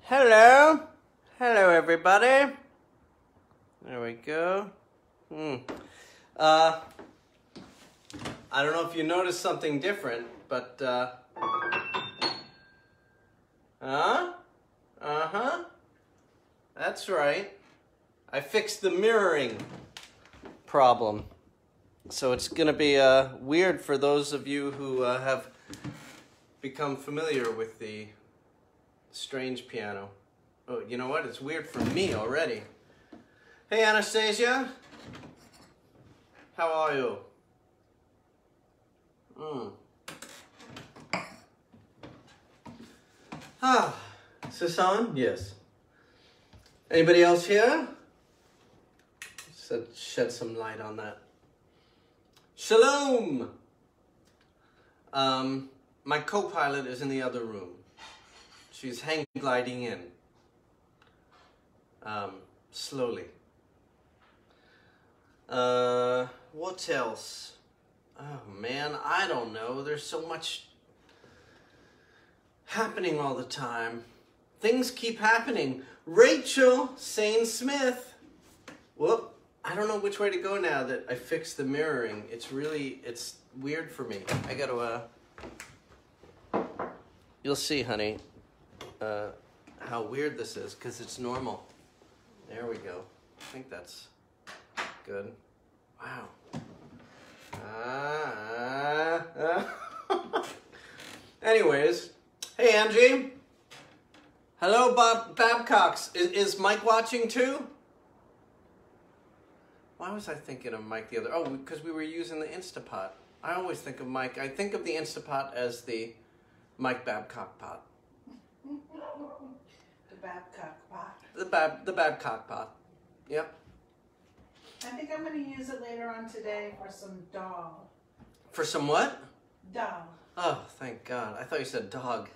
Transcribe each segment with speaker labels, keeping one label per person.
Speaker 1: Hello. Hello, everybody. There we go. I don't know if you noticed something different, but, That's right. I fixed the mirroring problem. So it's going to be weird for those of you who have become familiar with the strange piano. Oh, you know what? It's weird for me already. Hey, Anastasia. How are you? Is this on? Yes. Anybody else here? Shed some light on that. Shalom! My co-pilot is in the other room. She's hang gliding in. Slowly. What else? Oh man, I don't know. There's so much happening all the time. Things keep happening. Rachel Sane-Smith. Whoop. I don't know which way to go now that I fixed the mirroring. It's weird for me. I gotta, you'll see, honey, how weird this is, because it's normal. There we go. I think that's good. Wow. Anyways, hey, Angie. Hello, Babcocks. Is Mike watching too? Why was I thinking of Mike the other? Oh, because we were using the Instapot. I always think of Mike. I think of the Instapot as the Mike Babcock pot.
Speaker 2: The Babcock pot.
Speaker 1: The Babcock pot. Yep.
Speaker 2: I think I'm going to use it later on today for some dog.
Speaker 1: For some what?
Speaker 2: Dog.
Speaker 1: Oh, thank God. I thought you said dog.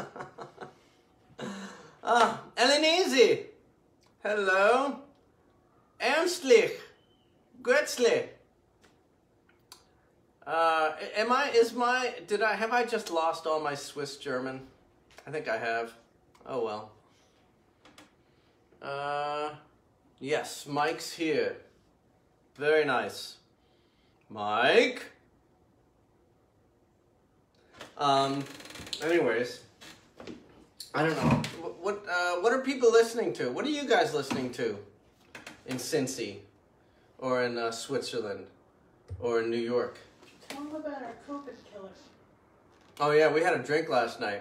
Speaker 1: Elenese. Hello. Ernstlich. Gretzly. Have I just lost all my Swiss German? I think I have. Oh well. Yes, Mike's here. Very nice. Mike? Anyways, I don't know. What are people listening to? What are you guys listening to in Cincy? Or in Switzerland? Or in New York?
Speaker 2: Tell them about our COVID killer.
Speaker 1: Oh yeah, we had a drink last night.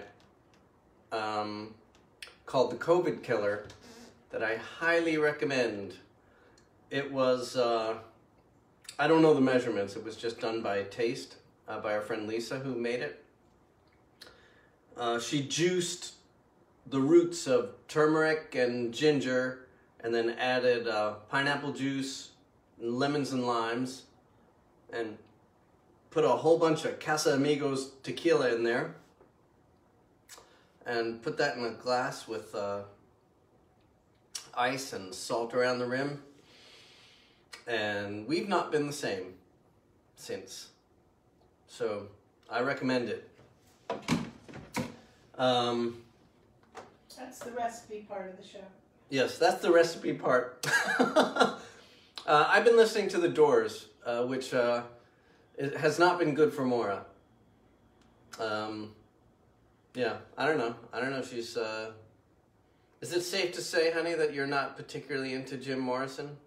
Speaker 1: Called the COVID Killer that I highly recommend. It was, I don't know the measurements. It was just done by taste, by our friend Lisa who made it. She juiced the roots of turmeric and ginger and then added pineapple juice, lemons and limes, and put a whole bunch of Casamigos tequila in there and put that in a glass with ice and salt around the rim. And we've not been the same since. So I recommend it.
Speaker 2: That's the recipe part of the show.
Speaker 1: Yes, that's the recipe part. I've been listening to The Doors, which it has not been good for Maura. Yeah, I don't know. I don't know if she's... Is it safe to say, honey, that you're not particularly into Jim Morrison?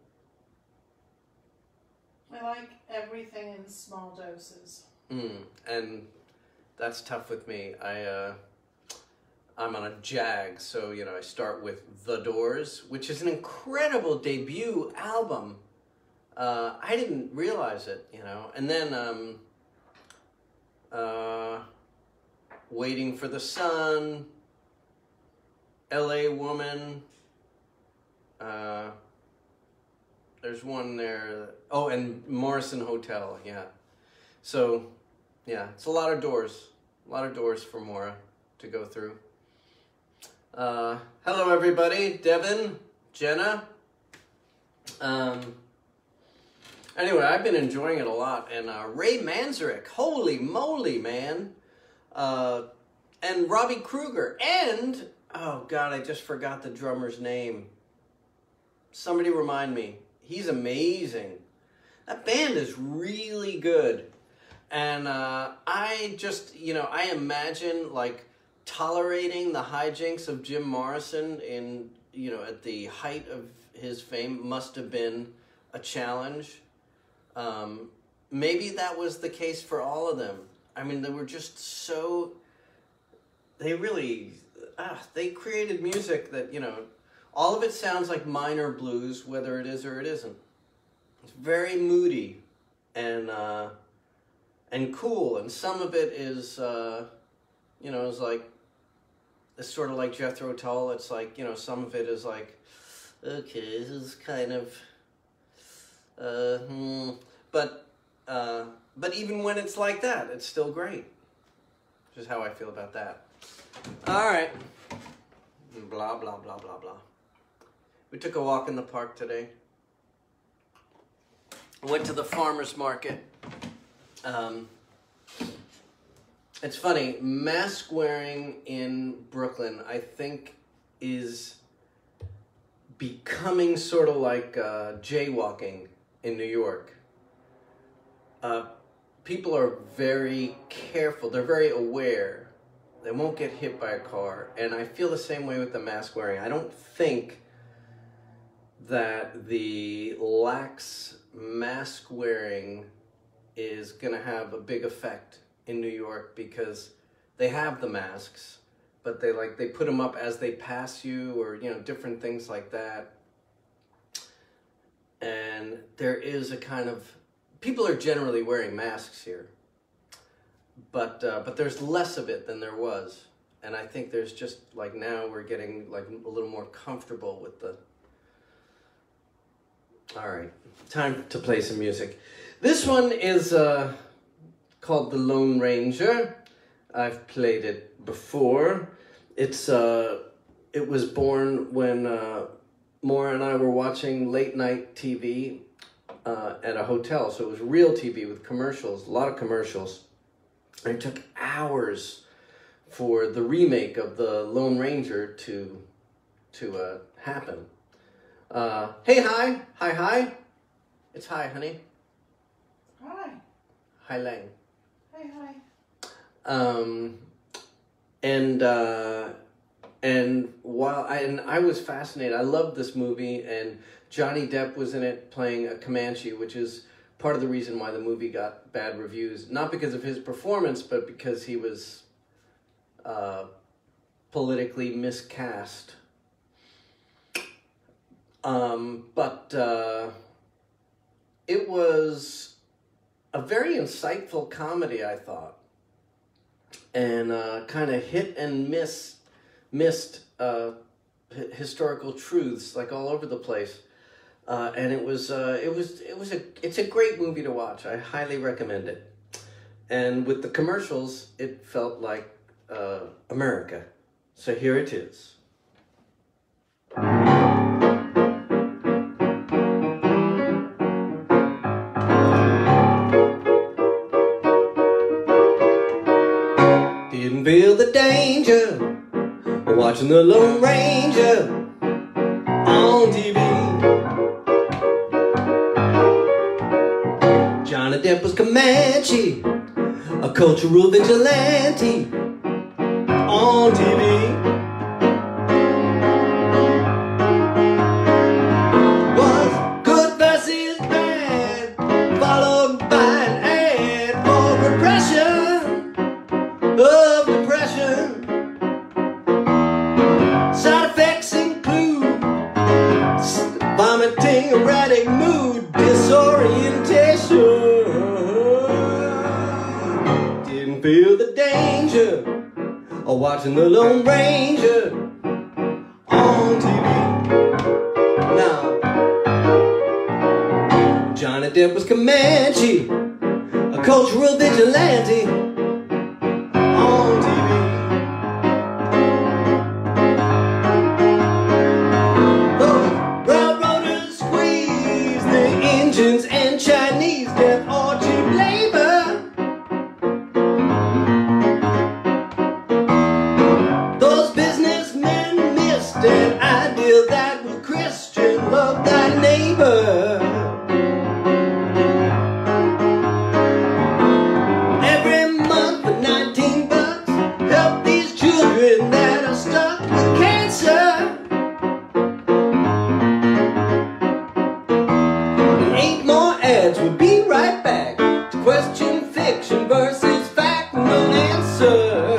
Speaker 2: I like everything in small doses.
Speaker 1: And that's tough with me. I'm on a jag, so, you know, I start with The Doors, which is an incredible debut album. I didn't realize it, you know. And then, Waiting for the Sun, L.A. Woman, there's one there, oh, and Morrison Hotel, yeah. So, yeah, it's a lot of doors for Maura to go through. Hello everybody, Devin, Jenna. Anyway, I've been enjoying it a lot, and Ray Manzarek, holy moly, man. And Robbie Kruger, and Oh God, I just forgot the drummer's name. Somebody remind me. He's amazing. That band is really good. And I just, I imagine like tolerating the hijinks of Jim Morrison in, at the height of his fame must have been a challenge. Maybe that was the case for all of them. I mean, they were just so, they really, they created music that, all of it sounds like minor blues, whether it is or it isn't. It's very moody and cool, and some of it is, it's like, it's sort of like Jethro Tull. It's like, some of it is like, okay, this is kind of, but even when it's like that, it's still great. Which is how I feel about that. All right. Blah, blah, blah, blah, blah. We took a walk in the park today. Went to the farmer's market. It's funny, mask wearing in Brooklyn, I think, is becoming sort of like jaywalking in New York. People are very careful. They're very aware. They won't get hit by a car. And I feel the same way with the mask wearing. I don't think that the lax mask wearing is going to have a big effect in New York, because they have the masks, but they put them up as they pass you, or different things like that. And there is a kind of, people are generally wearing masks here, but there's less of it than there was. And I think there's just like, now we're getting like a little more comfortable with the. All right, time to play some music. This one is called The Lone Ranger. I've played it before. It was born when Maura and I were watching late night TV at a hotel. So it was real TV with commercials, a lot of commercials. And it took hours for the remake of The Lone Ranger to happen. Hey, hi. Hi. It's hi, honey.
Speaker 2: Hi.
Speaker 1: Hi, Lang.
Speaker 2: Hi.
Speaker 1: And while I was fascinated, I loved this movie, and Johnny Depp was in it playing a Comanche, which is part of the reason why the movie got bad reviews. Not because of his performance, but because he was politically miscast. It was a very insightful comedy, I thought, and kind of hit and missed historical truths like all over the place. And it's a great movie to watch. I highly recommend it. And with the commercials, it felt like America. So here it is. Didn't feel the danger watching the Lone Ranger on TV. Johnny Depp was Comanche, a cultural vigilante on TV. Was good versus bad, followed by an ad for repression of depression. Side effects include vomiting, erratic mood, disorientation. Didn't feel the danger of watching the Lone Ranger on TV. Now, Johnny Depp was Comanche, a cultural vigilante on TV. Railroaders squeeze the engines, and Chinese death or cheap labor. Those businessmen an ideal that will Christian love thy neighbor. Every month for $19, help these children that are stuck with cancer. And 8 more ads, we'll be right back to question fiction versus fact, no answer.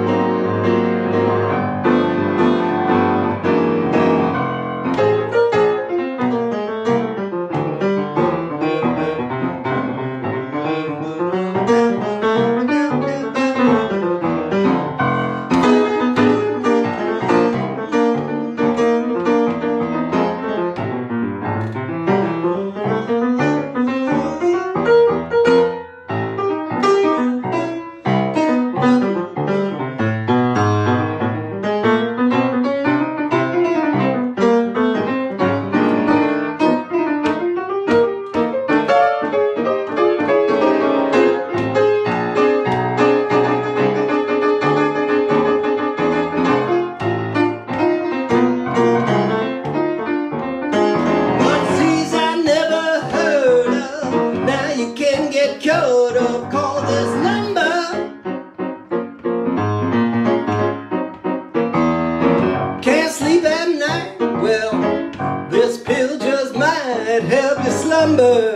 Speaker 1: Help you slumber.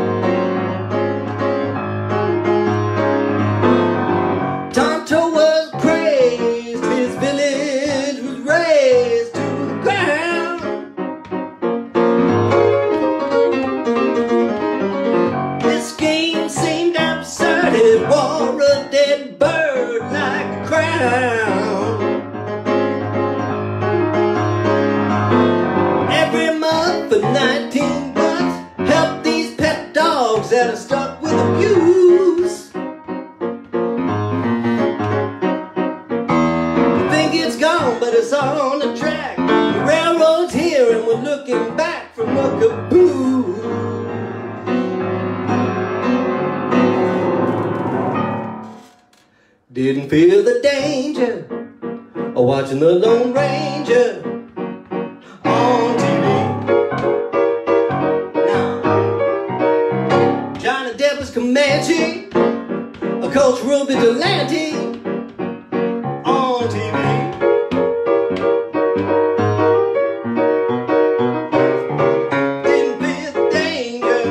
Speaker 1: Tonto was praised, his village was razed to the ground. This game seemed absurd, it wore a dead bird like a crown. Every month for 19 help these pet dogs that are stuck with abuse. Think it's gone, but it's on the track. The railroad's here and we're looking back from the caboose. Didn't feel the danger of watching the Lone Ranger on TV. Comanche, a cultural vigilante on TV. Didn't feel the danger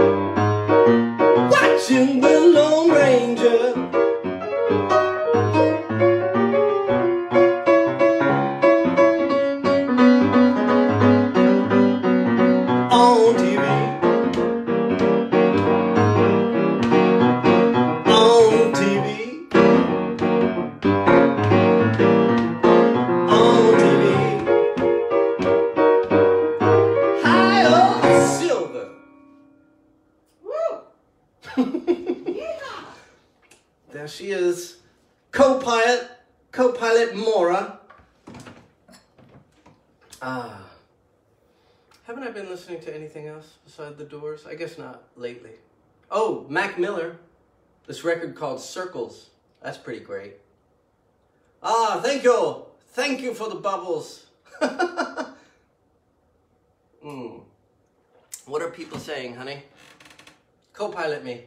Speaker 1: watching the Lone Ranger on TV. There she is, co-pilot Mora. Haven't I been listening to anything else besides The Doors? I guess not lately. Oh, Mac Miller, this record called Circles. That's pretty great. Thank you for the bubbles. What are people saying, honey? Co-pilot me.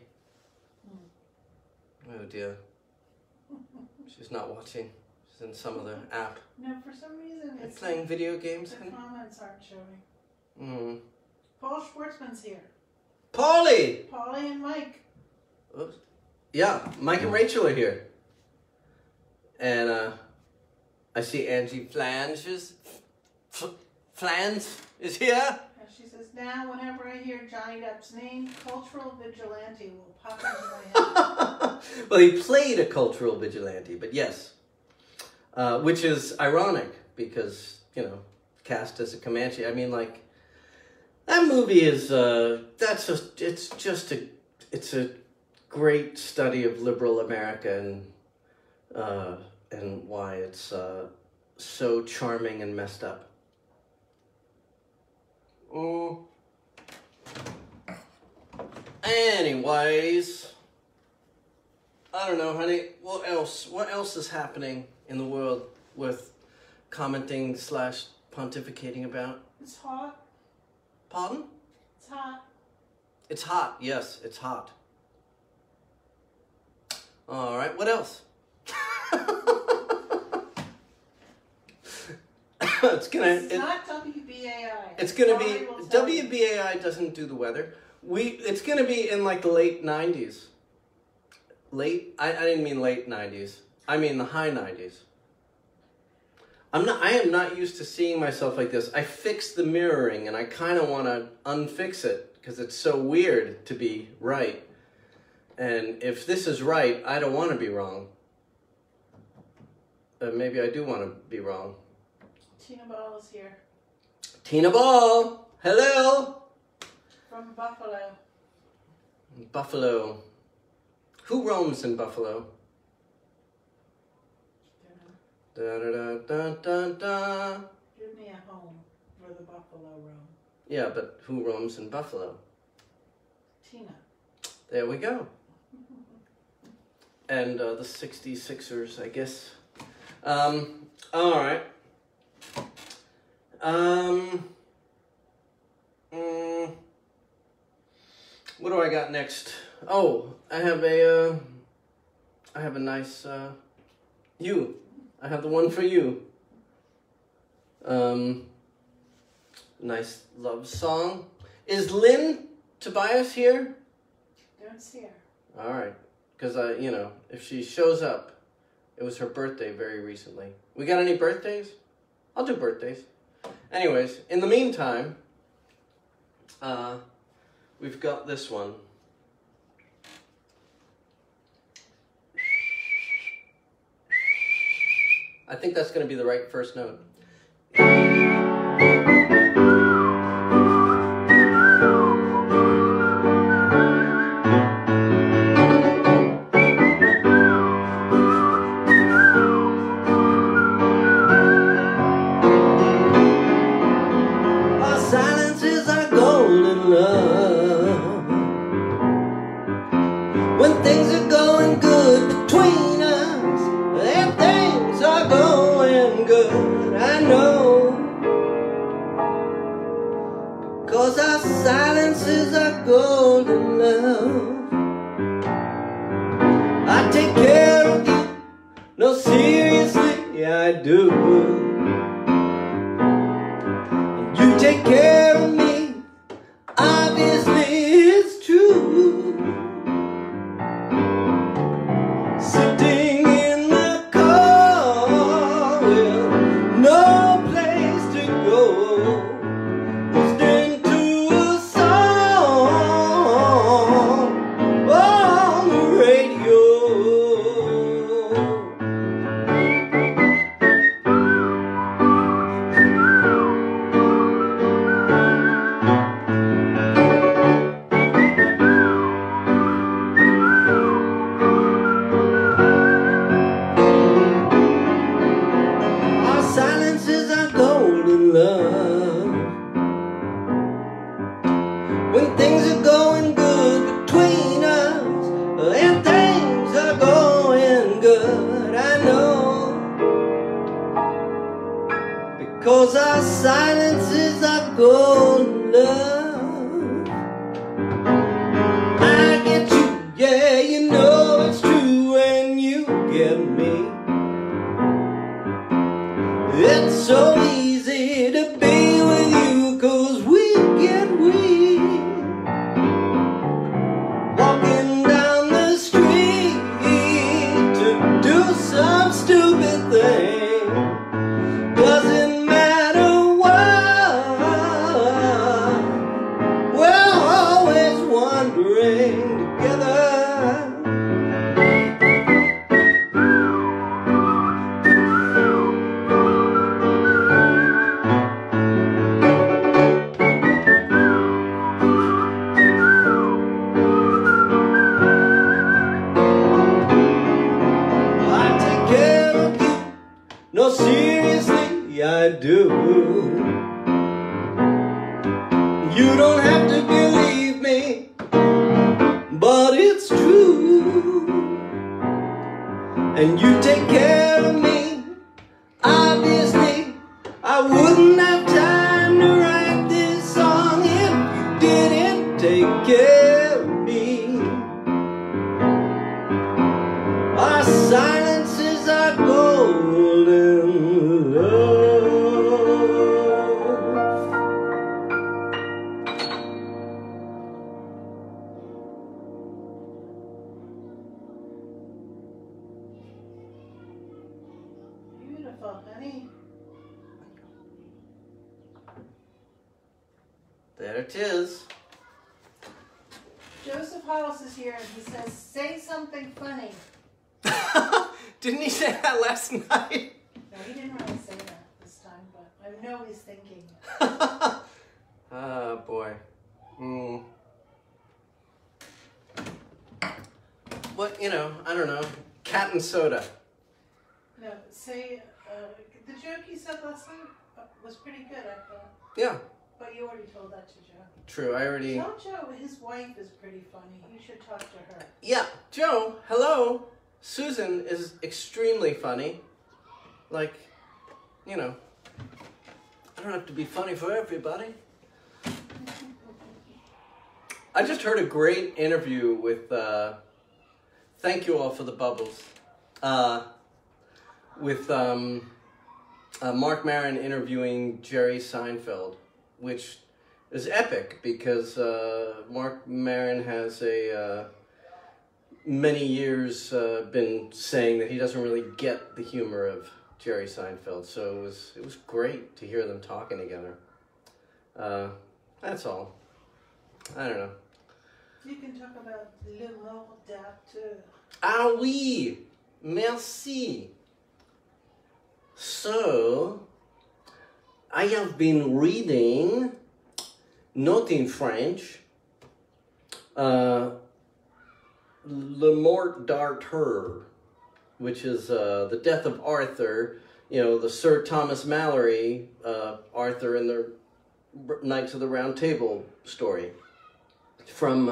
Speaker 1: Oh dear. She's not watching. She's in some other app.
Speaker 2: No, for some reason it's
Speaker 1: playing video games.
Speaker 2: The comments aren't showing. Paul Schwartzman's here.
Speaker 1: Paulie
Speaker 2: and Mike.
Speaker 1: Oops. Yeah, Mike and Rachel are here. And I see Angie Flange is here.
Speaker 2: She says, now whenever I hear Johnny Depp's name, cultural vigilante will pop into my head.
Speaker 1: Well, he played a cultural vigilante, but yes. Which is ironic because, you know, cast as a Comanche. I mean, like, that movie is, it's a great study of liberal America and why it's so charming and messed up. Anyways, I don't know, honey. What else is happening in the world with commenting slash pontificating about?
Speaker 2: It's hot.
Speaker 1: Pardon?
Speaker 2: It's hot.
Speaker 1: It's hot. Yes, it's hot. All right. What else?
Speaker 2: It's not WBAI.
Speaker 1: It's gonna be
Speaker 2: I will tell you.
Speaker 1: WBAI doesn't do the weather. It's gonna be in like the late 90s. I didn't mean late 90s. I mean the high 90s. I am not used to seeing myself like this. I fixed the mirroring and I kind of want to unfix it because it's so weird to be right. And if this is right, I don't want to be wrong. Maybe I do want to be wrong.
Speaker 2: Tina Ball is here.
Speaker 1: Tina Ball! Hello!
Speaker 2: From Buffalo.
Speaker 1: Buffalo. Who roams in Buffalo? Da da da da da da.
Speaker 2: Give me a home where the buffalo roam.
Speaker 1: Yeah, but who roams in Buffalo?
Speaker 2: Tina.
Speaker 1: There we go. And the 66ers, I guess. All right. What do I got next? Oh, I have a nice, I have the one for you. Nice love song. Is Lynn Tobias here?
Speaker 2: Don't see her.
Speaker 1: All right. Because, if she shows up, it was her birthday very recently. We got any birthdays? I'll do birthdays. Anyways, in the meantime, we've got this one. I think that's going to be the right first note. Cause our silence is our golden love. I take care of you, no seriously, I do. And you take care of me, obviously it's true. Sitting in the car with no place to go, when things are going good between us, and things are going good, I know, because our silence is our golden love. I get you, yeah, you know it's true when you get me. It's so easy to be with you, cause we get weak. Walking down the street to do some stupid thing, doesn't matter what, we're always wandering together. No, seriously, I do. You don't have to believe me, but it's true. And you take care of me, obviously Wouldn't have time to write this song if you didn't take care of me. Our silences are golden love.
Speaker 2: Beautiful, honey.
Speaker 1: There it is.
Speaker 2: Joseph Hollis is here and he says, say something funny.
Speaker 1: Didn't he say that last night?
Speaker 2: No, he didn't really say that this time, but I know he's thinking.
Speaker 1: Oh, boy. What, you know, I don't know. Cat and soda.
Speaker 2: No, say, the joke you said last night was pretty good, I thought.
Speaker 1: Yeah,
Speaker 2: But you already told that to Joe.
Speaker 1: true. I already...
Speaker 2: Tell Joe his wife is pretty funny. You should talk to her.
Speaker 1: Yeah, Joe, hello. Susan is extremely funny. Like, you know, I don't have to be funny for everybody. I just heard a great interview with, thank you all for the bubbles, with Mark Maron interviewing Jerry Seinfeld, which is epic because Mark Maron has many years been saying that he doesn't really get the humor of Jerry Seinfeld, so it was great to hear them talking together. That's all. I don't know.
Speaker 2: You can talk about le mort d'acteur.
Speaker 1: Ah oui, merci. So, I have been reading, not in French, Le Mort d'Arthur, which is the death of Arthur, you know, the Sir Thomas Malory, Arthur and the Knights of the Round Table story, from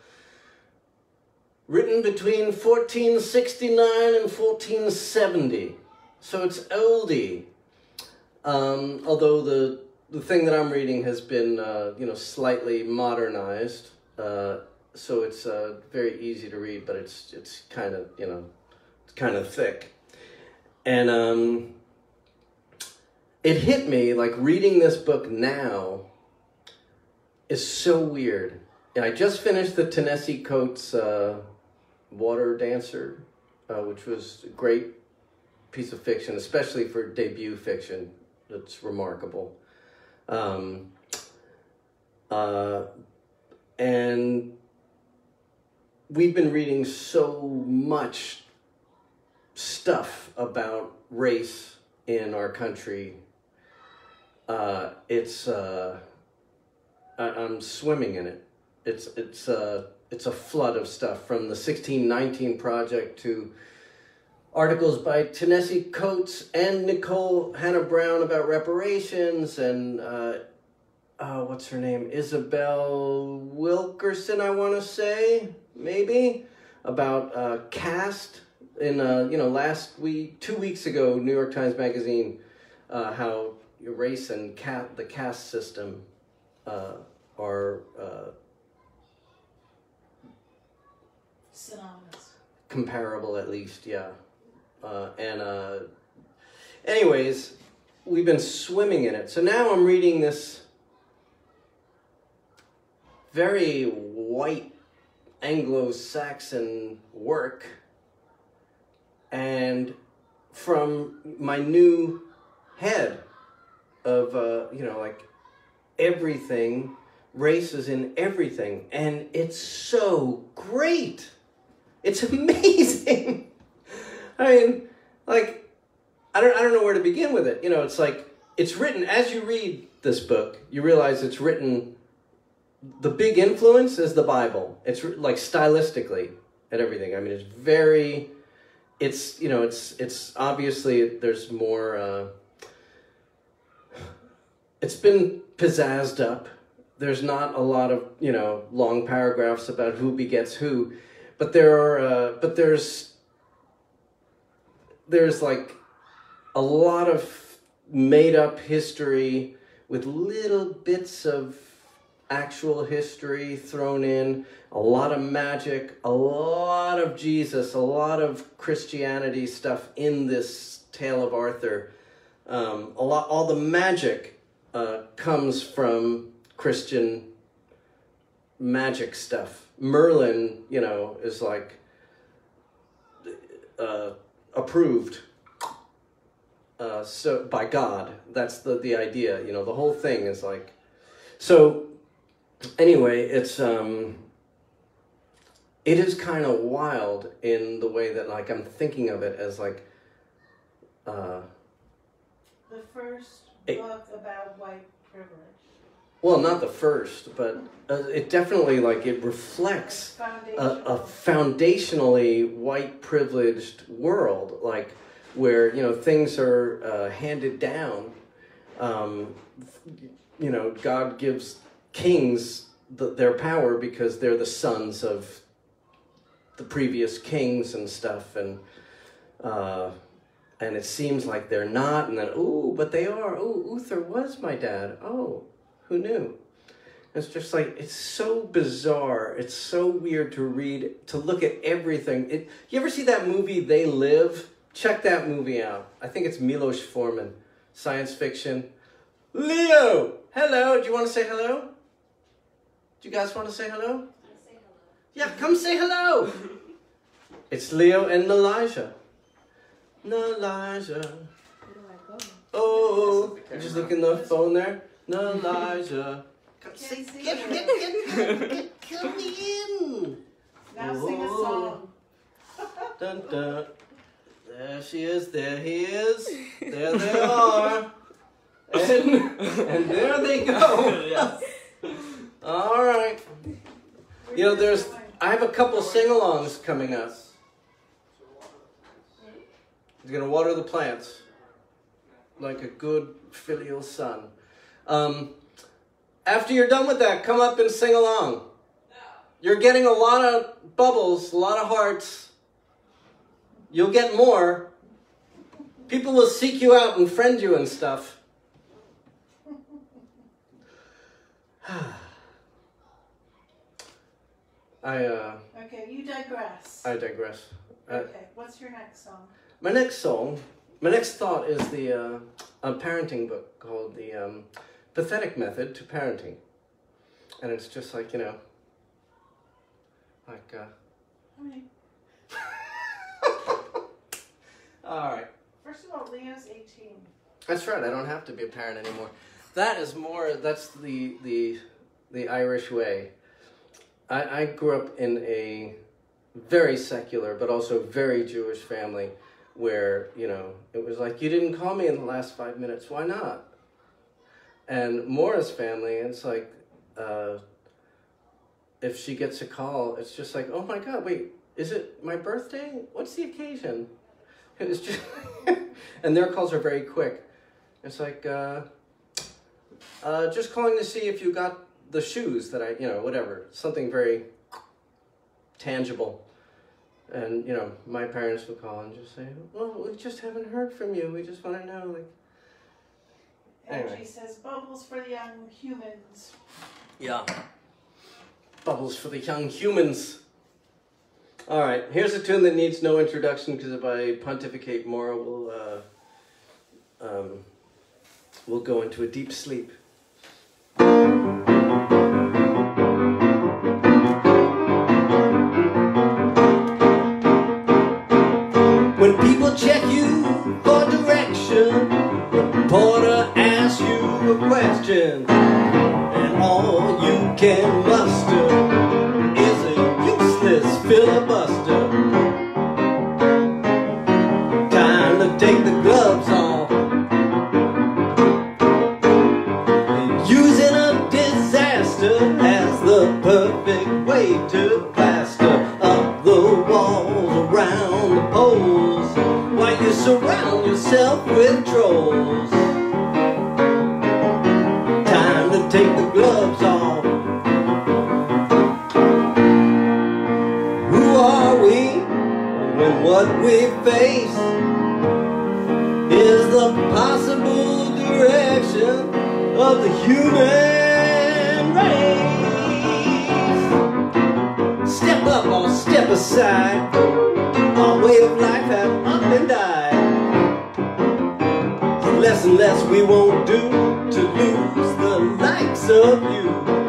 Speaker 1: written between 1469 and 1470. So it's oldie. Although the thing that I'm reading has been, you know, slightly modernized. So it's very easy to read, but it's kind of, you know, it's kind of thick. And it hit me, like, reading this book now is so weird. And I just finished the Ta-Nehisi Coates Water Dancer, which was a great piece of fiction, especially for debut fiction. It's remarkable. And we've been reading so much stuff about race in our country. I'm swimming in it. It's a flood of stuff, from the 1619 Project to articles by Ta-Nehisi Coates and Nicole Hannah Brown about reparations, and what's her name? Isabel Wilkerson, I want to say, maybe, about caste. In you know, 2 weeks ago, New York Times Magazine, how race and the caste system are
Speaker 2: Synonymous.
Speaker 1: comparable, at least, yeah. Anyways, we've been swimming in it. So now I'm reading this very white Anglo-Saxon work, and from my new head of, you know, like, everything, race is in everything, and it's so great. It's amazing. I mean, like, I don't know where to begin with it. You know, it's like, it's written, as you read this book, you realize it's written, the big influence is the Bible. It's like stylistically and everything. I mean, it's you know, it's obviously, there's more, it's been pizzazzed up. There's not a lot of, you know, long paragraphs about who begets who, but there's like a lot of made up history with little bits of actual history thrown in, a lot of magic, a lot of Jesus, a lot of Christianity stuff in this Tale of Arthur. All the magic comes from Christian magic stuff. Merlin, you know, is like approved so by God. That's the idea, you know. The whole thing is like, so anyway, it is kind of wild in the way that, like, I'm thinking of it as like
Speaker 2: The first book about white privilege.
Speaker 1: well, not the first, but it definitely, like, it reflects a foundationally white privileged world, like, where, you know, things are handed down. You know, God gives kings their power because they're the sons of the previous kings and stuff, and it seems like they're not, and then, ooh, but they are. Ooh, Uther was my dad. Oh, who knew? It's just like, it's so bizarre. It's so weird to read, to look at everything. You ever see that movie, They Live? Check that movie out. I think it's Milos Forman. Science fiction. Leo! Hello! Do you want to say hello? Do you guys want to say hello?
Speaker 3: Say hello.
Speaker 1: Yeah, come say hello! It's Leo and Elijah. Elijah.
Speaker 3: Where do I go?
Speaker 1: Oh, you just look in the phone there. Elijah.
Speaker 2: Can't see
Speaker 1: Get,
Speaker 2: you.
Speaker 1: come in.
Speaker 2: Now sing a song.
Speaker 1: Dun, dun. There she is, there he is, there they are, and there they go.
Speaker 4: Yes.
Speaker 1: All right. You know, I have a couple sing-alongs coming up. He's going to water the plants like a good filial son. After you're done with that, come up and sing along. You're getting a lot of bubbles, a lot of hearts. You'll get more. People will seek you out and friend you and stuff.
Speaker 2: Okay, you digress.
Speaker 1: I digress.
Speaker 2: Okay, what's your next song?
Speaker 1: My next thought is a parenting book called The Pathetic Method to Parenting. And it's just like, you know, like,
Speaker 2: Okay.
Speaker 1: all right.
Speaker 2: First of all, Leo's 18.
Speaker 1: That's right, I don't have to be a parent anymore. That's the Irish way. I grew up in a very secular, but also very Jewish family where, you know, it was like, you didn't call me in the last 5 minutes, why not? And Maura's family, it's like, if she gets a call, it's just like, oh my God, wait, is it my birthday? What's the occasion? It's just, and their calls are very quick. It's like, just calling to see if you got the shoes that you know, whatever, something very tangible. And, you know, my parents would call and just say, well, we just haven't heard from you. We just want to know, like.
Speaker 2: Angie
Speaker 1: Anyway.
Speaker 2: says, bubbles for the young humans.
Speaker 1: Yeah. Bubbles for the young humans. All right, here's a tune that needs no introduction because if I pontificate more, we'll go into a deep sleep. When people check you for direction, the reporter asks you a question, and all you can muster is a useless filibuster. Time to take the gloves off. Using a disaster as the perfect way to plaster up the walls around the poles while you surround yourself with trolls. Time to take the gloves off. Who are we when what we face is the possible of the human race. Step up or step aside, our way of life have up and died. Less and less we won't do to lose the likes of you.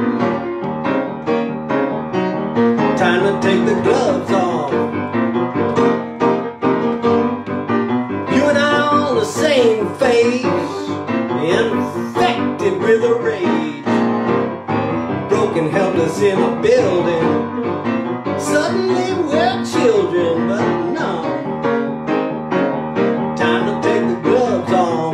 Speaker 1: Time to take the gloves off. You and I on the same page, infected with a rage, broken, helpless in a building. Suddenly we're children, but no. Time to take the gloves off.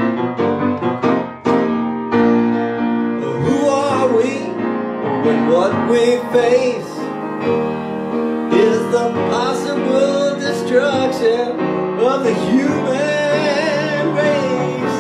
Speaker 1: Who are we when what we face is the possible destruction of the human race?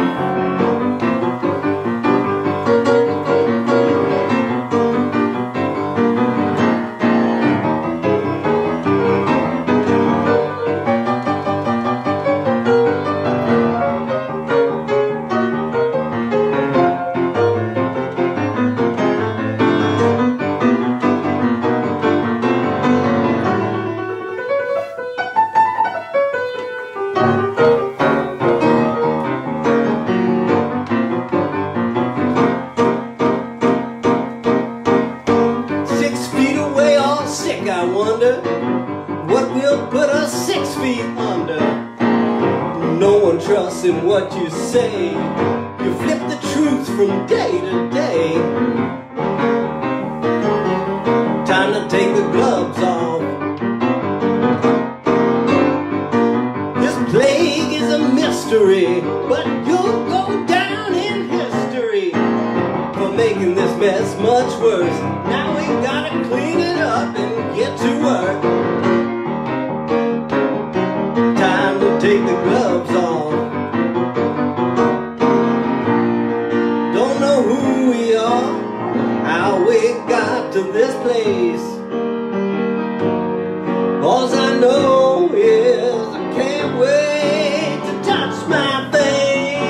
Speaker 1: I wonder what will put us 6 feet under. No one trusts in what you say. You flip the truth from day to day. Time to take the gloves off. This plague is a mystery, but you'll go down in history for making this mess much worse. Now we gotta clean it up and get to work. Time to take the gloves off. Don't know who we are, how we got to this place. All I know is I can't wait to touch my face.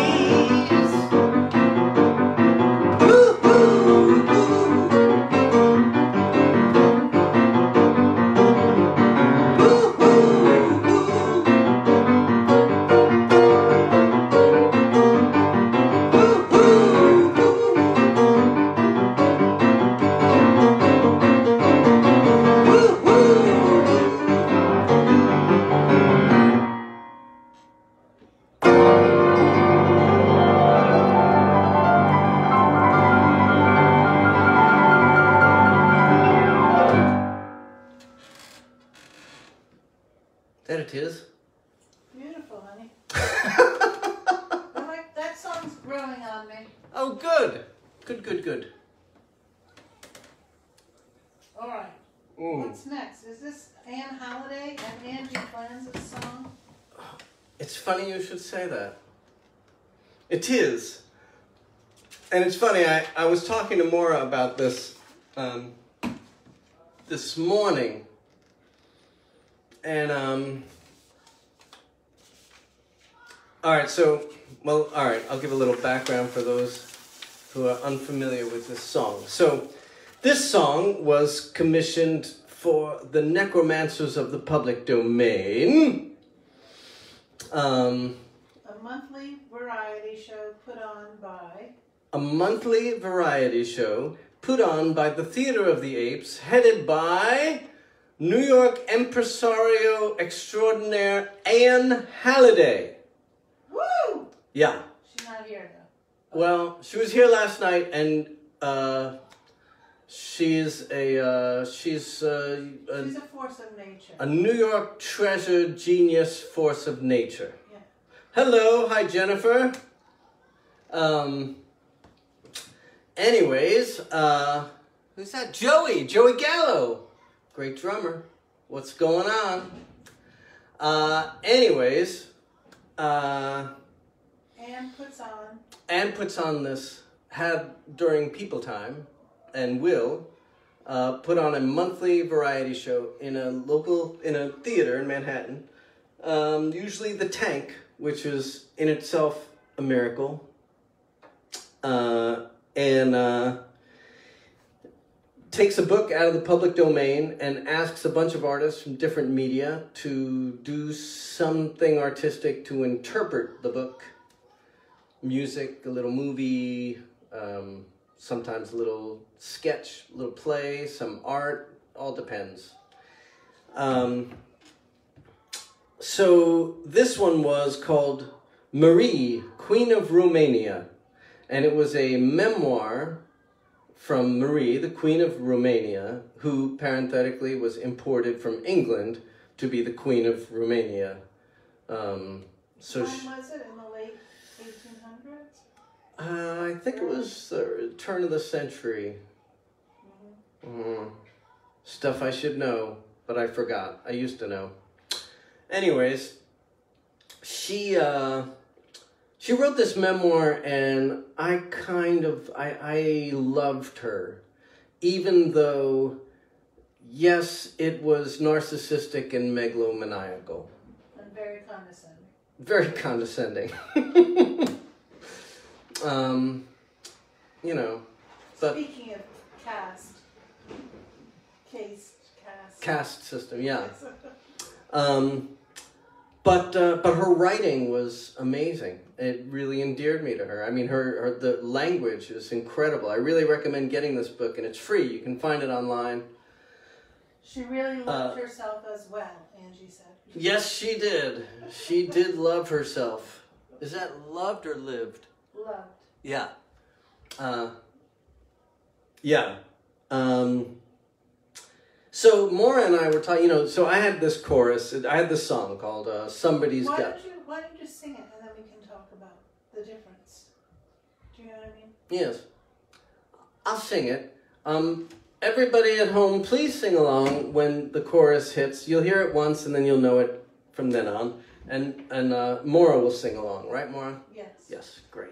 Speaker 1: That it is.
Speaker 2: Beautiful, honey. I like that song's growing on me.
Speaker 1: Oh, good. Good.
Speaker 2: All right. What's next? Is this Anne Holiday and Angie Flan's song?
Speaker 1: It's funny you should say that. It is. And it's funny, I was talking to Maura about this this morning. And, alright, I'll give a little background for those who are unfamiliar with this song. So, this song was commissioned for the Necromancers of the Public Domain.
Speaker 2: A monthly variety show put on by...
Speaker 1: A monthly variety show put on by the Theater of the Apes, headed by New York impresario extraordinaire Anne Holiday.
Speaker 2: Woo!
Speaker 1: Yeah.
Speaker 2: She's not here, though.
Speaker 1: Well, she was here last night, and she's a
Speaker 2: force of nature.
Speaker 1: A New York treasure, genius, force of nature.
Speaker 2: Yeah.
Speaker 1: Hello, hi Jennifer. Anyways, who's that? Joey Gallo. Great drummer. What's going on? Anne puts on this, had during People Time, and will put on a monthly variety show in a theater in Manhattan. Usually the Tank, which is in itself a miracle. and takes a book out of the public domain and asks a bunch of artists from different media to do something artistic to interpret the book. Music, a little movie, sometimes a little sketch, a little play, some art, all depends. So this one was called Marie, Queen of Romania, and it was a memoir from Marie, the Queen of Romania, who parenthetically was imported from England to be the Queen of Romania.
Speaker 2: When was it? In the late 1800s?
Speaker 1: I think it was the turn of the century. Stuff I should know, but I forgot. I used to know. Anyways, she wrote this memoir, and I loved her, even though, yes, it was narcissistic and megalomaniacal.
Speaker 2: And very condescending.
Speaker 1: Very condescending. You know, but
Speaker 2: speaking of
Speaker 1: caste system, yeah. But her writing was amazing. It really endeared me to her. I mean, the language is incredible. I really recommend getting this book, and it's free. You can find it online.
Speaker 2: She really loved herself as well, Angie said.
Speaker 1: Yes, she did. She did love herself. Is that loved or lived?
Speaker 2: Loved.
Speaker 1: Yeah. Yeah. So Maura and I were talking, so I had this chorus, I had this song called Somebody's Got...
Speaker 2: Why don't you sing it, and then we can talk about the difference? Do you know what I mean?
Speaker 1: Yes. I'll sing it. Everybody at home, please sing along when the chorus hits. You'll hear it once, and then you'll know it from then on. And Maura will sing along, right, Maura?
Speaker 2: Yes.
Speaker 1: Yes, great.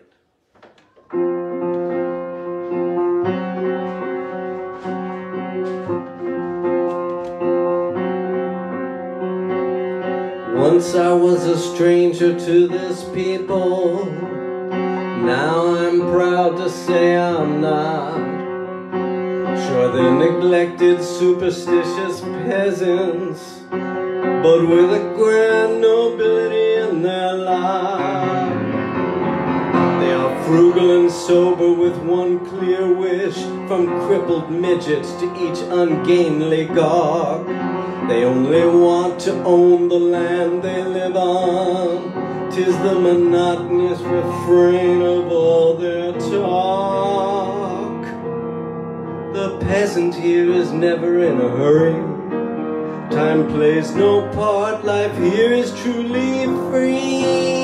Speaker 1: Once I was a stranger to this people. Now I'm proud to say I'm not. Sure, they're neglected, superstitious peasants, but with a grand nobility in their lot. They are frugal and sober with one clear wish, from crippled midgets to each ungainly gawk. They only want to own the land they live on. 'Tis the monotonous refrain of all their talk. The peasant here is never in a hurry. Time plays no part, life here is truly free.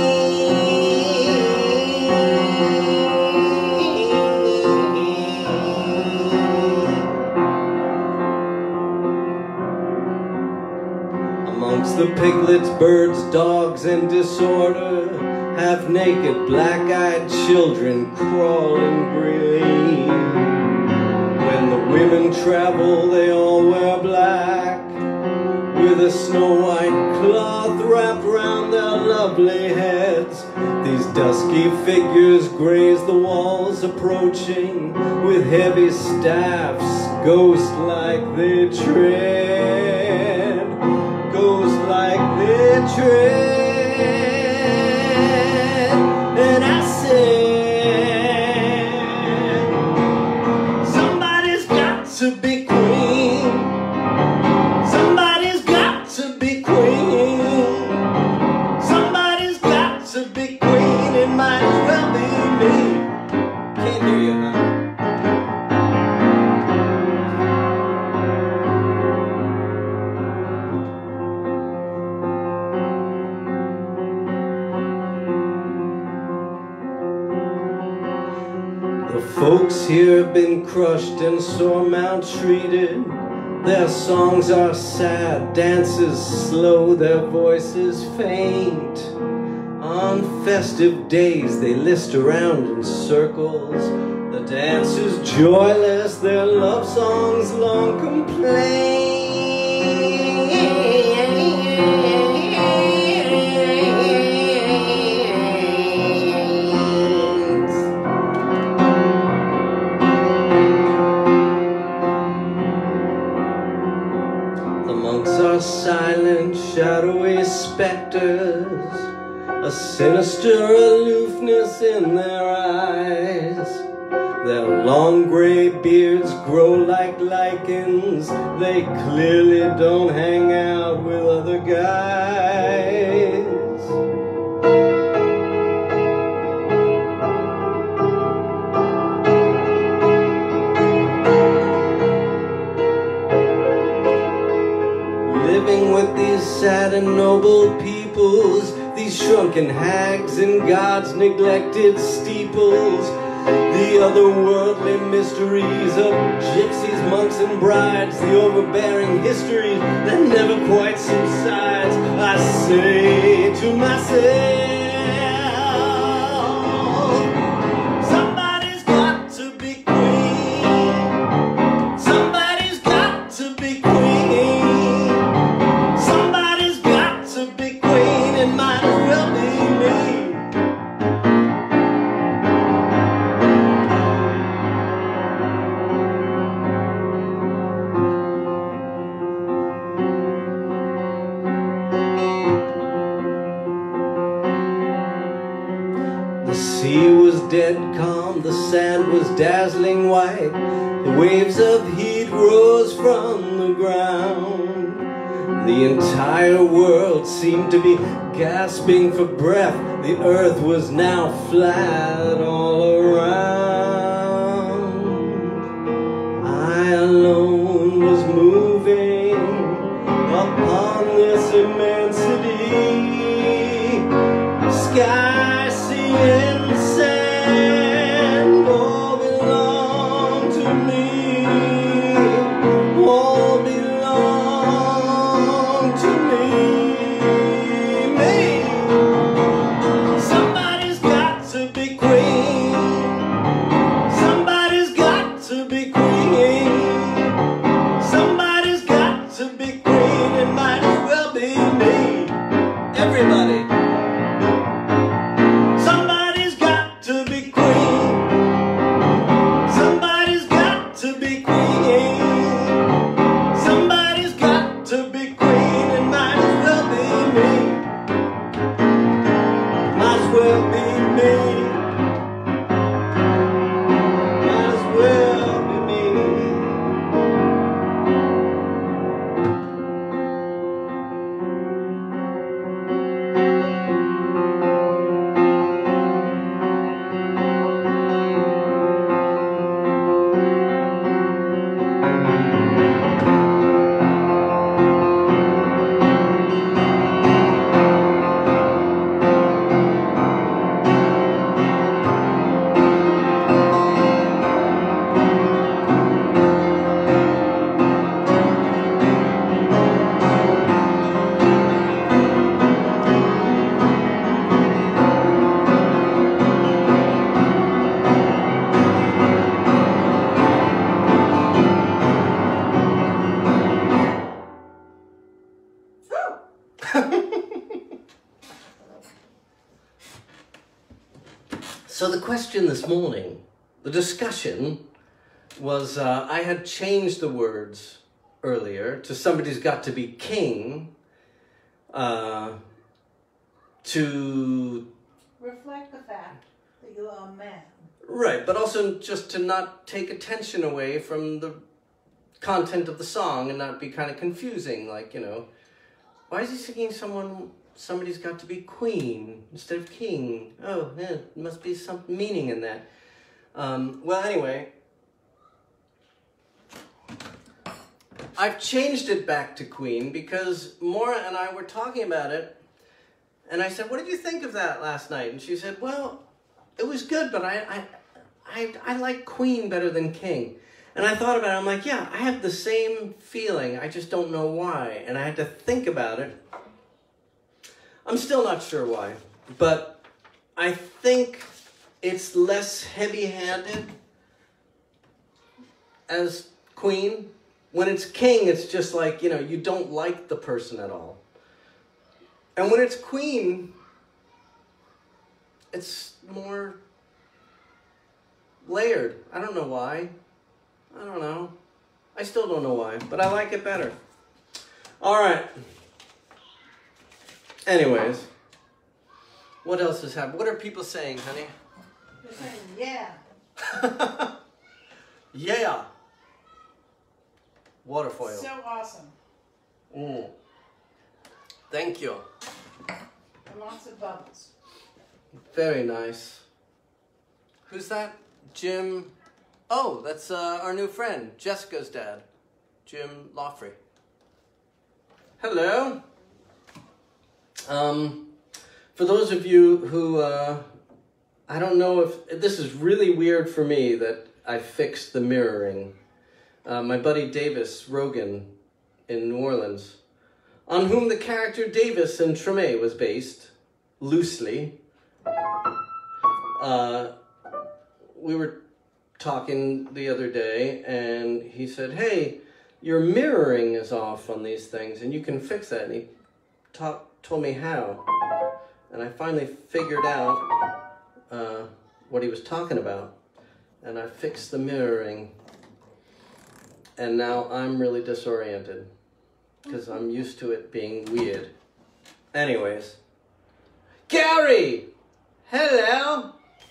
Speaker 1: Amongst the piglets, birds, dogs, and disorder, half-naked, black-eyed children crawling green. When the women travel, they all wear black, with a snow-white cloth wrapped round their lovely heads. These dusky figures graze the walls, approaching with heavy staffs, ghost-like they tread, ghost-like they tread. And I said, somebody's got to be queen. Somebody's got to be queen. Somebody's got to be queen. It might as well be me. Can't hear you now. The folks here have been crushed and sore maltreated. Their songs are sad, dances slow, their voices faint. On festive days they list around in circles, the dancers joyless, their love songs long complaints. sinister aloofness in their eyes. Their long gray beards grow like lichens. They clearly don't hang out with other guys. Living with these sad and noble peoples, these shrunken hags in God's neglected steeples, the otherworldly mysteries of gypsies, monks, and brides, the overbearing history that never quite subsides. I say to myself, somebody's got to be queen. Somebody's got to be queen. Somebody's got to be queen, and might as well be me. The sea was dead calm, the sand was dazzling white, the waves of heat rose from the ground. The entire world seemed to be gasping for breath, the earth was now flat all around. I alone was moving upon this immensity, sky, sea, and sand all belong to me, all belong to me, me. Somebody's got to be queen. Somebody's got to be queen. Somebody's got to be queen, and might as well be me. Everybody. Somebody's got to be queen. Somebody's got to be queen. Somebody's got to be queen, and might as well be me. Might as well be me. Might as well be me. So the question this morning, the discussion was, I had changed the words earlier to somebody's got to be king, to...
Speaker 2: Reflect the fact that you are a man.
Speaker 1: Right, but also just to not take attention away from the content of the song and not be kind of confusing, like, you know, why is he singing somebody's got to be queen instead of king? Oh, yeah, there must be some meaning in that. Well, anyway, I've changed it back to queen because Maura and I were talking about it, and I said, what did you think of that last night? And she said, well, it was good, but I like queen better than king. And I thought about it, I'm like, yeah, I have the same feeling, I just don't know why. And I had to think about it. I'm still not sure why, but I think it's less heavy-handed as queen. When it's king, it's just like, you know, you don't like the person at all. And when it's queen, it's more layered. I don't know why. I don't know. I still don't know why, but I like it better. All right. Anyways, What else has happened? What are people saying, honey?
Speaker 2: They're saying, yeah.
Speaker 1: Yeah. Water foil.
Speaker 2: So awesome.
Speaker 1: Mm. Thank you.
Speaker 2: And lots of bubbles.
Speaker 1: Very nice. Who's that? Jim. Oh, that's our new friend, Jessica's dad, Jim Lawfrey. Hello. For those of you who, I don't know if, this is really weird for me that I fixed the mirroring. My buddy Davis Rogan in New Orleans, on whom the character Davis in Treme was based, loosely. We were talking the other day and he said, hey, your mirroring is off on these things and you can fix that. And he told me how. And I finally figured out what he was talking about. And I fixed the mirroring. And now I'm really disoriented because I'm used to it being weird. Anyways. Gary! Hello!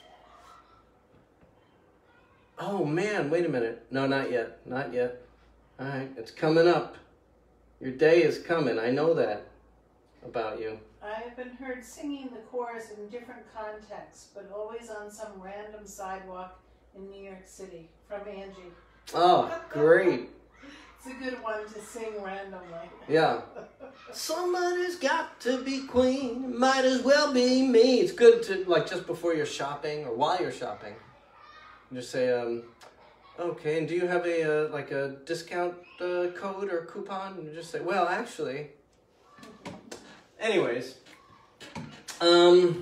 Speaker 1: Oh man, wait a minute. No, not yet. Not yet. Alright, it's coming up. Your day is coming. I know that about you.
Speaker 2: I have been heard singing the chorus in different contexts, but always on some random sidewalk in New York City, from Angie.
Speaker 1: Oh, great.
Speaker 2: It's a good one to sing randomly.
Speaker 1: Yeah. Somebody's got to be queen. Might as well be me. It's good to, like, just before you're shopping or while you're shopping. Just say, okay, and do you have a, like a discount code or coupon? And you just say, well, actually. Anyways. So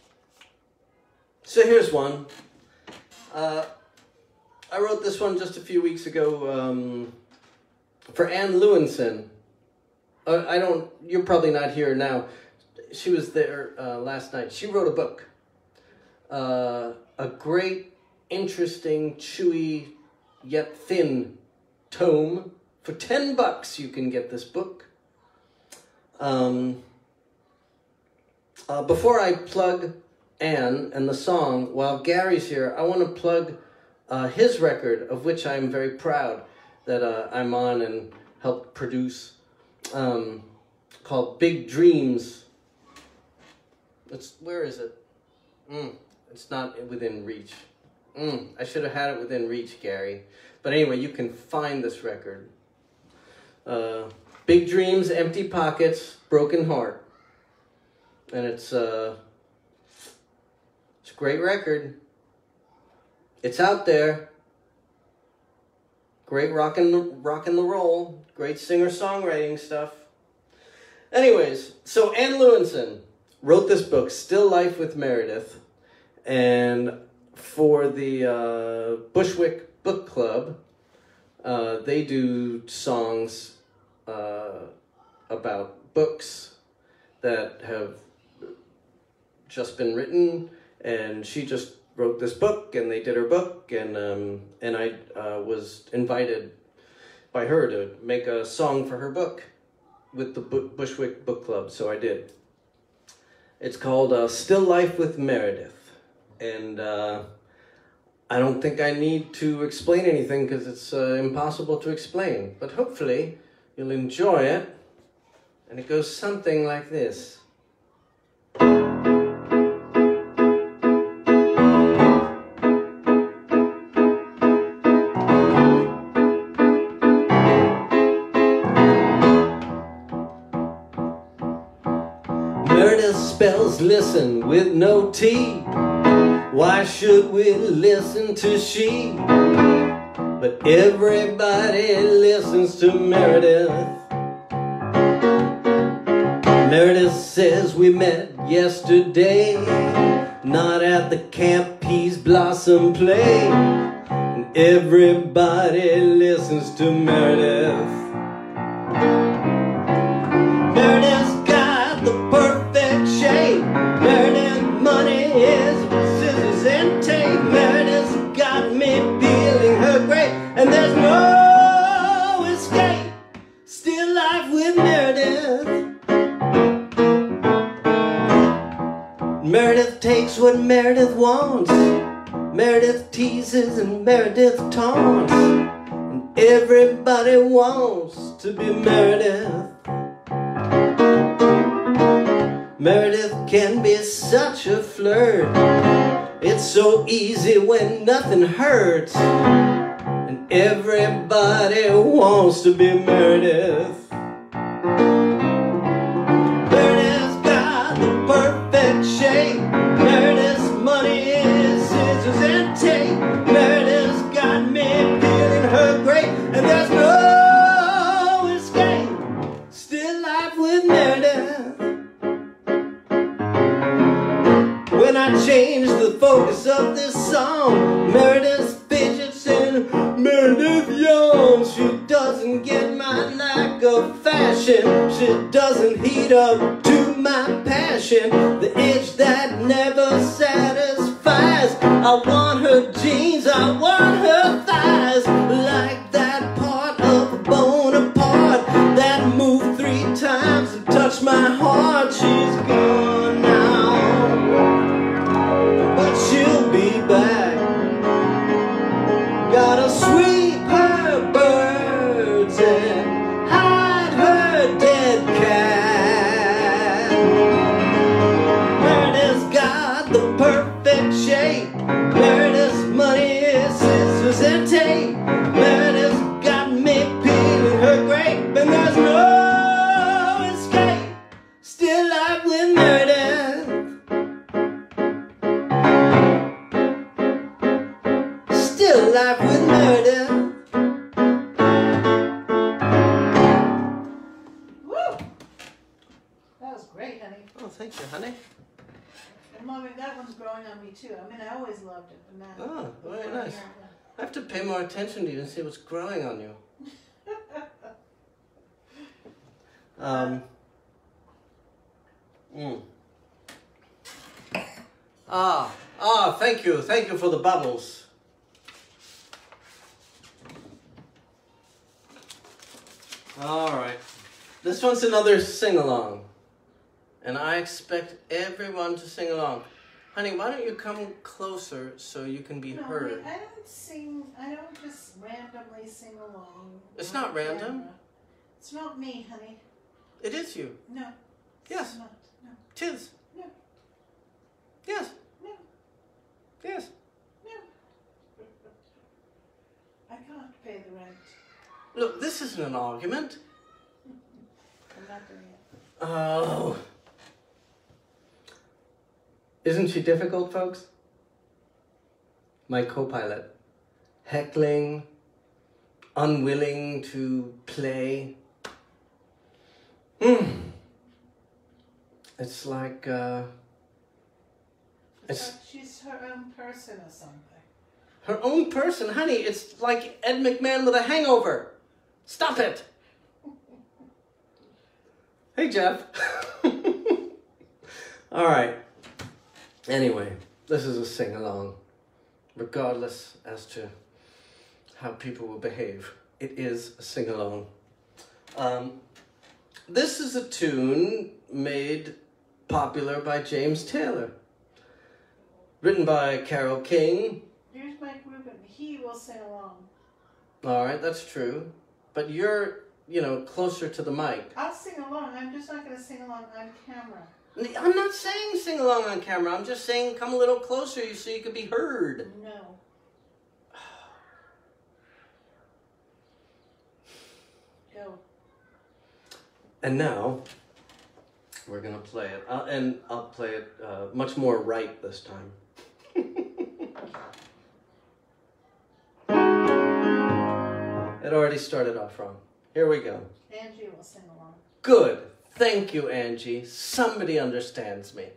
Speaker 1: here's one. I wrote this one just a few weeks ago for Anne Lewinson. You're probably not here now. She was there last night. She wrote a book. A great, interesting, chewy, yet thin tome. For $10 you can get this book. Before I plug Anne and the song, while Gary's here, I want to plug his record, of which I'm very proud that I'm on and helped produce, called Big Dreams. Where is it? It's not within reach. I should have had it within reach, Gary. But anyway, you can find this record. Big Dreams, Empty Pockets, Broken Heart. And it's a great record. It's out there. Great rockin' the roll. Great singer-songwriting stuff. Anyways, so Anne Lewinson wrote this book, Still Life with Meredith. And for the Bushwick Book Club, they do songs about books that have just been written, and she just wrote this book, and they did her book, and I was invited by her to make a song for her book with the Bushwick Book Club, so I did. It's called Still Life with Meredith, and I don't think I need to explain anything because it's impossible to explain, but hopefully you'll enjoy it, and it goes something like this. Meredith spells listen with no T. Why should we listen to she? But everybody listens to Meredith. Meredith says we met yesterday, not at the Camp Peas Blossom play. And everybody listens to Meredith. Meredith's got the perfect shape. Meredith money is scissors and tape. Meredith's got me feeling her great, and there's no escape. Still life with Meredith. Meredith wants, Meredith teases and Meredith taunts, and everybody wants to be Meredith. Meredith can be such a flirt. It's so easy when nothing hurts, and everybody wants to be Meredith. Meredith's got the perfect shape. Meredith's money is scissors and tape. Meredith's got me feeling her great, and there's no escape. Still life with Meredith. When I change the focus of this song, Meredith fidgets and Meredith yawns. She doesn't get my lack of fashion. She doesn't heat up to my passion, the itch that never satisfies. I want her jeans, I want her thighs, like that part of Bonaparte that moved 3 times and touched my heart. She's gone now, but she'll be back. Gotta sweep her birds and hide her dead cat. Meredith's got the perfect shape. Meredith's money is scissors and tape. Meredith's got me peeling her grape, and there's no escape. Still life with Meredith. Still life with Meredith.
Speaker 2: Woo! That was great, honey.
Speaker 1: Oh, thank you, honey.
Speaker 2: And Mommy, that one's growing on me too. I mean, I always loved it, but now.
Speaker 1: Oh, very
Speaker 2: Yeah,
Speaker 1: nice.
Speaker 2: yeah.
Speaker 1: I have to pay more attention to you and see what's growing on you. Thank you. Thank you for the bubbles. All right. This one's another sing-along. And I expect everyone to sing along. Honey, why don't you come closer so you can be
Speaker 2: No,
Speaker 1: heard?
Speaker 2: I don't sing. I don't just randomly sing along.
Speaker 1: It's
Speaker 2: on
Speaker 1: not random.
Speaker 2: camera. It's not me, honey.
Speaker 1: It is you.
Speaker 2: No.
Speaker 1: Yes.
Speaker 2: It's not. No.
Speaker 1: Tis.
Speaker 2: No.
Speaker 1: Yes.
Speaker 2: No.
Speaker 1: Yes.
Speaker 2: No. I can't pay the rent.
Speaker 1: Look, this isn't an argument.
Speaker 2: I'm not doing it.
Speaker 1: Oh. Isn't she difficult, folks? My co-pilot. Heckling, unwilling to play. It's like, it's
Speaker 2: But she's her own person or something.
Speaker 1: her own person. Honey, it's like Ed McMahon with a hangover. Stop it. Hey, Jeff. All right. Anyway, this is a sing-along. Regardless as to how people will behave, it is a sing-along. This is a tune made popular by James Taylor. Written by Carole King.
Speaker 2: Here's Mike Rubin. He will sing along.
Speaker 1: All right, that's true. But you're, closer to the mic.
Speaker 2: I'll sing along. I'm just not going to sing along on camera.
Speaker 1: I'm not saying sing along on camera. I'm just saying come a little closer so you can be heard.
Speaker 2: No. Go.
Speaker 1: And now, we're going to play it. And I'll play it much more right this time. It already started off wrong. Here we go.
Speaker 2: Angie will sing along.
Speaker 1: Good. Thank you, Angie. Somebody understands me.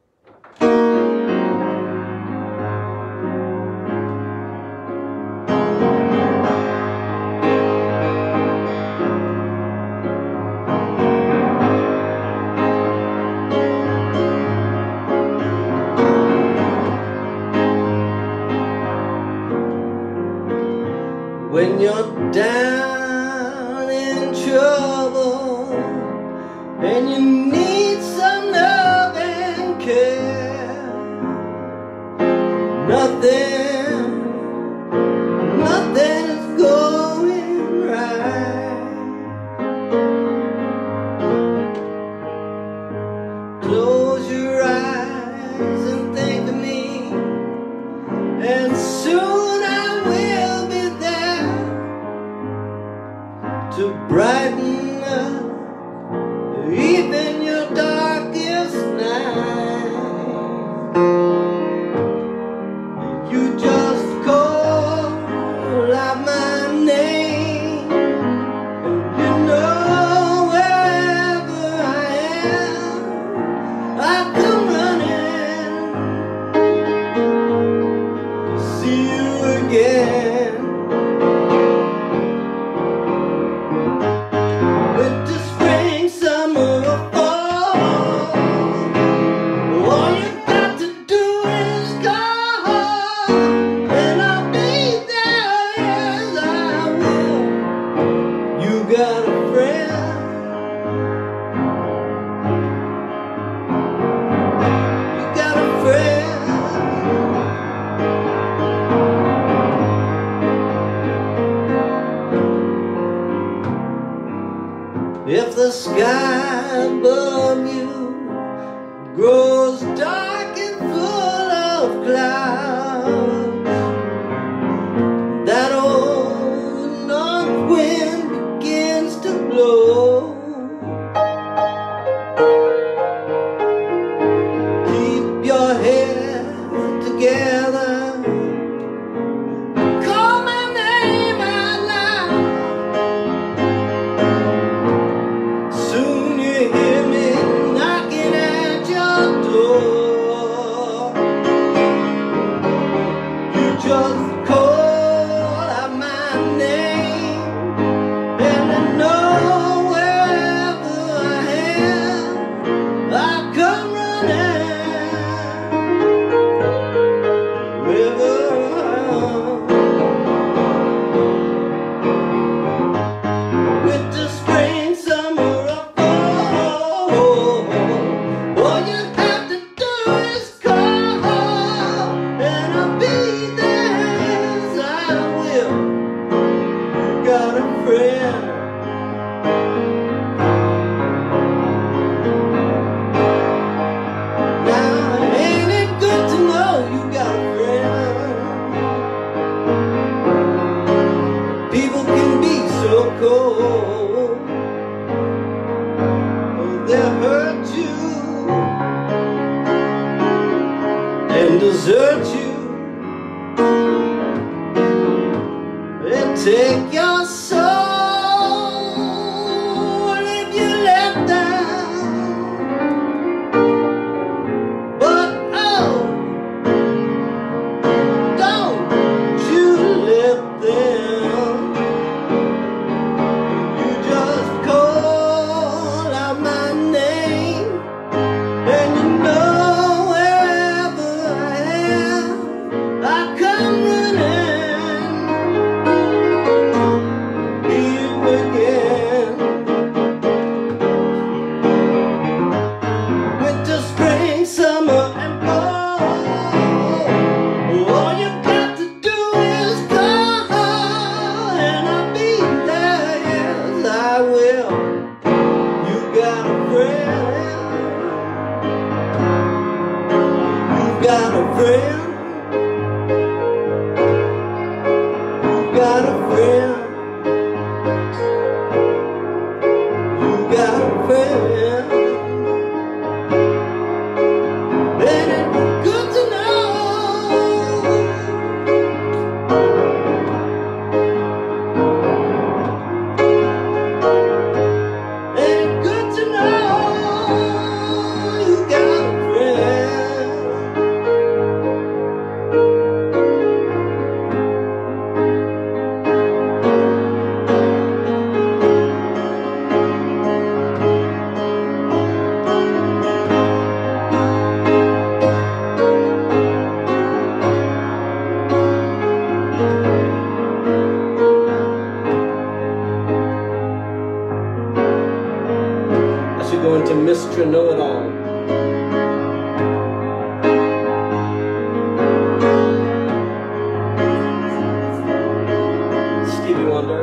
Speaker 1: When you're down in trouble and you need some love and care, soon I will be there to brighten up even your darkest night. You just call out my name, and you know wherever I am, I'll come running to see you again. Winter, spring, summer, or fall, all you got to do is call, and I'll be there, yes I will. You got a friend, you got a friend. If the sky above you grows dark and full of clouds, that old north wind begins to blow. Keep your head together, call my name out loud. Soon you hear me knocking at your door. You just call out my name, and I know wherever I am, I'll come running. Wherever I am. Winter, spring, summer, or fall, all you have to do is call, and I'll be there, yes I will. You got a friend. Now ain't it good to know you got a friend? People can be so cold, they'll hurt you and desert you and take your soul if you let them. But oh, don't you let them. You just call out my name, and you know wherever I am, I'll come running, be you again. Winter, spring, summer, and fall, all you got to do is call, and I'll be there, yes I will. You got a friend, you've got a friend, you've got a friend, you've got a friend. Ain't it good to know? Ain't it good to know you got a friend? I should go into Mr. Know-It-All. Stevie Wonder.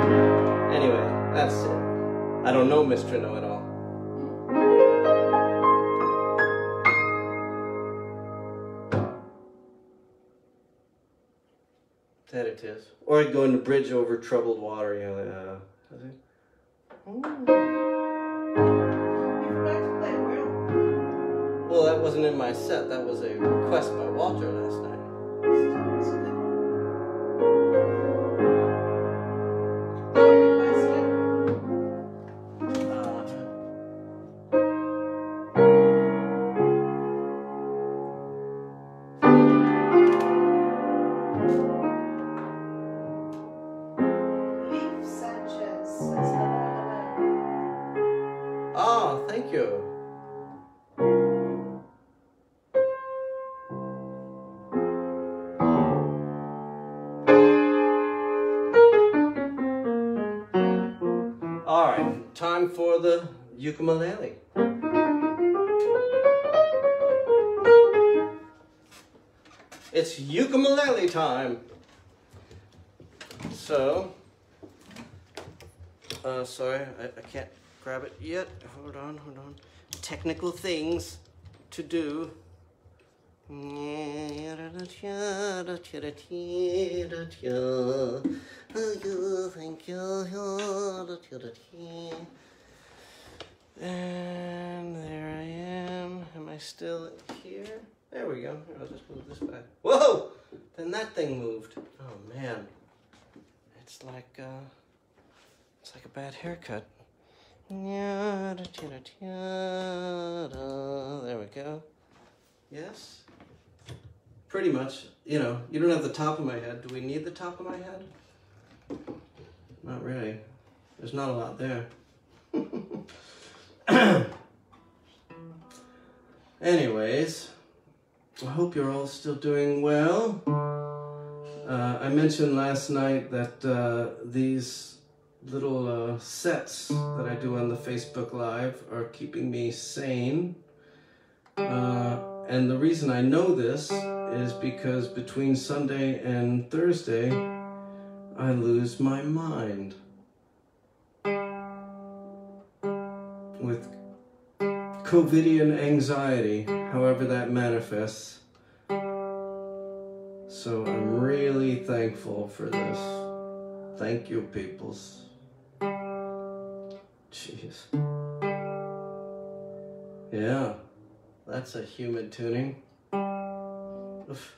Speaker 1: Anyway, that's it. I don't know Mr. Know-It-All. That it is. Or I'd go in the bridge over troubled water, you know.
Speaker 2: You forgot to play Whirl.
Speaker 1: Well, that wasn't in my set. That was a request by Walter last night.
Speaker 2: It's a good one. Don't request it. Leaf Sanchez says hello.
Speaker 1: Oh, thank you. All right, time for the ukulele. It's ukulele time. So, sorry, I can't grab it yet. Hold on. Technical things to do. Thank you. And there I am. Am I still here? There we go. I'll just move this back. Whoa! Then that thing moved. Oh man. It's like a bad haircut. There we go. Yes? Pretty much. You know, you don't have the top of my head. Do we need the top of my head? Not really. There's not a lot there. Anyways, I hope you're all still doing well. I mentioned last night that these little sets that I do on the Facebook Live are keeping me sane. And the reason I know this is because between Sunday and Thursday, I lose my mind. With COVIDian anxiety, however that manifests. So I'm really thankful for this. Thank you, peoples. Jeez. Yeah, that's a humid tuning. Oof.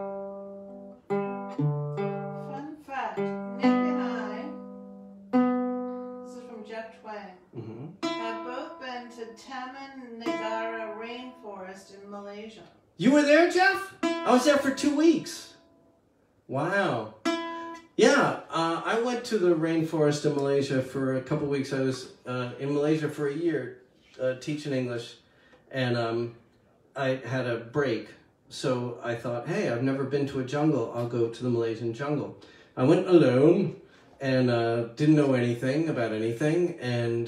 Speaker 2: Fun fact, Nick and I, this is from Jeff Twang, have both been to Taman Negara Rainforest in Malaysia.
Speaker 1: You were there, Jeff? I was there for 2 weeks. Wow. Yeah, I went to the rainforest in Malaysia for a couple weeks. I was in Malaysia for a year teaching English, and I had a break. So I thought, hey, I've never been to a jungle. I'll go to the Malaysian jungle. I went alone and didn't know anything about anything, and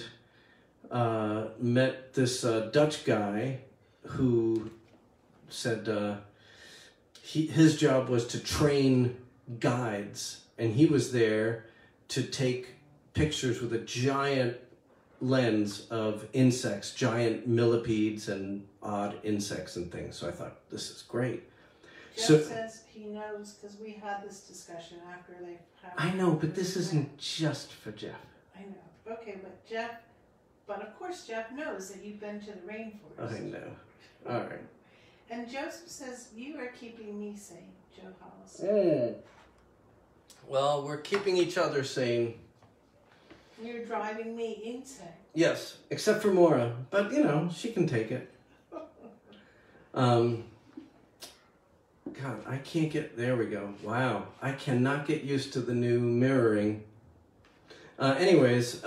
Speaker 1: met this Dutch guy who said his job was to train guides, and he was there to take pictures with a giant lens of insects, giant millipedes and odd insects and things. So I thought, this is great.
Speaker 2: Jeff says he knows because we had this discussion after they had.
Speaker 1: I know, but this isn't just for Jeff.
Speaker 2: I know. Okay, but of course Jeff knows that you've been to the rainforest.
Speaker 1: I know. All right.
Speaker 2: And Joseph says, you are keeping me sane, Joe Hollis.
Speaker 1: Well, we're keeping each other sane.
Speaker 2: You're driving me insane.
Speaker 1: Yes, except for Maura. But, you know, she can take it. God, I can't get... There we go. Wow. I cannot get used to the new mirroring. Anyways,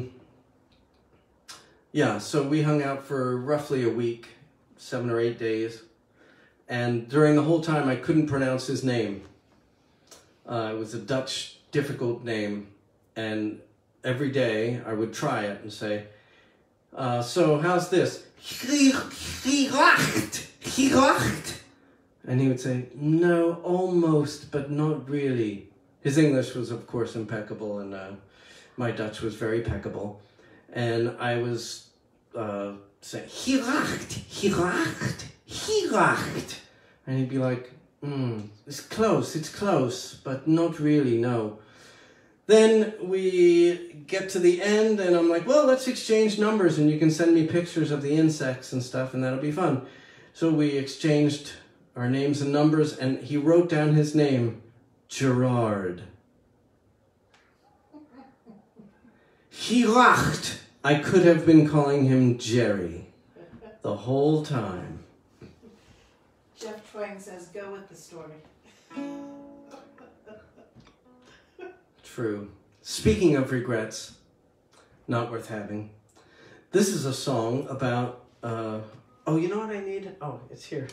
Speaker 1: yeah, so we hung out for roughly a week, 7 or 8 days. And during the whole time, I couldn't pronounce his name. It was a Dutch, difficult name. And every day, I would try it and say, so how's this? And he would say, no, almost, but not really. His English was, of course, impeccable, and my Dutch was very peccable. And I was saying, he lacht. And he'd be like, It's close, but not really, no. Then we get to the end and I'm like, well, let's exchange numbers and you can send me pictures of the insects and stuff and that'll be fun. So we exchanged our names and numbers and he wrote down his name, Gerard. He lacht. I could have been calling him Jerry the whole time.
Speaker 2: Jeff Twang says, go with the story.
Speaker 1: True. Speaking of regrets, not worth having. This is a song about, oh, you know what I need? Oh, it's here.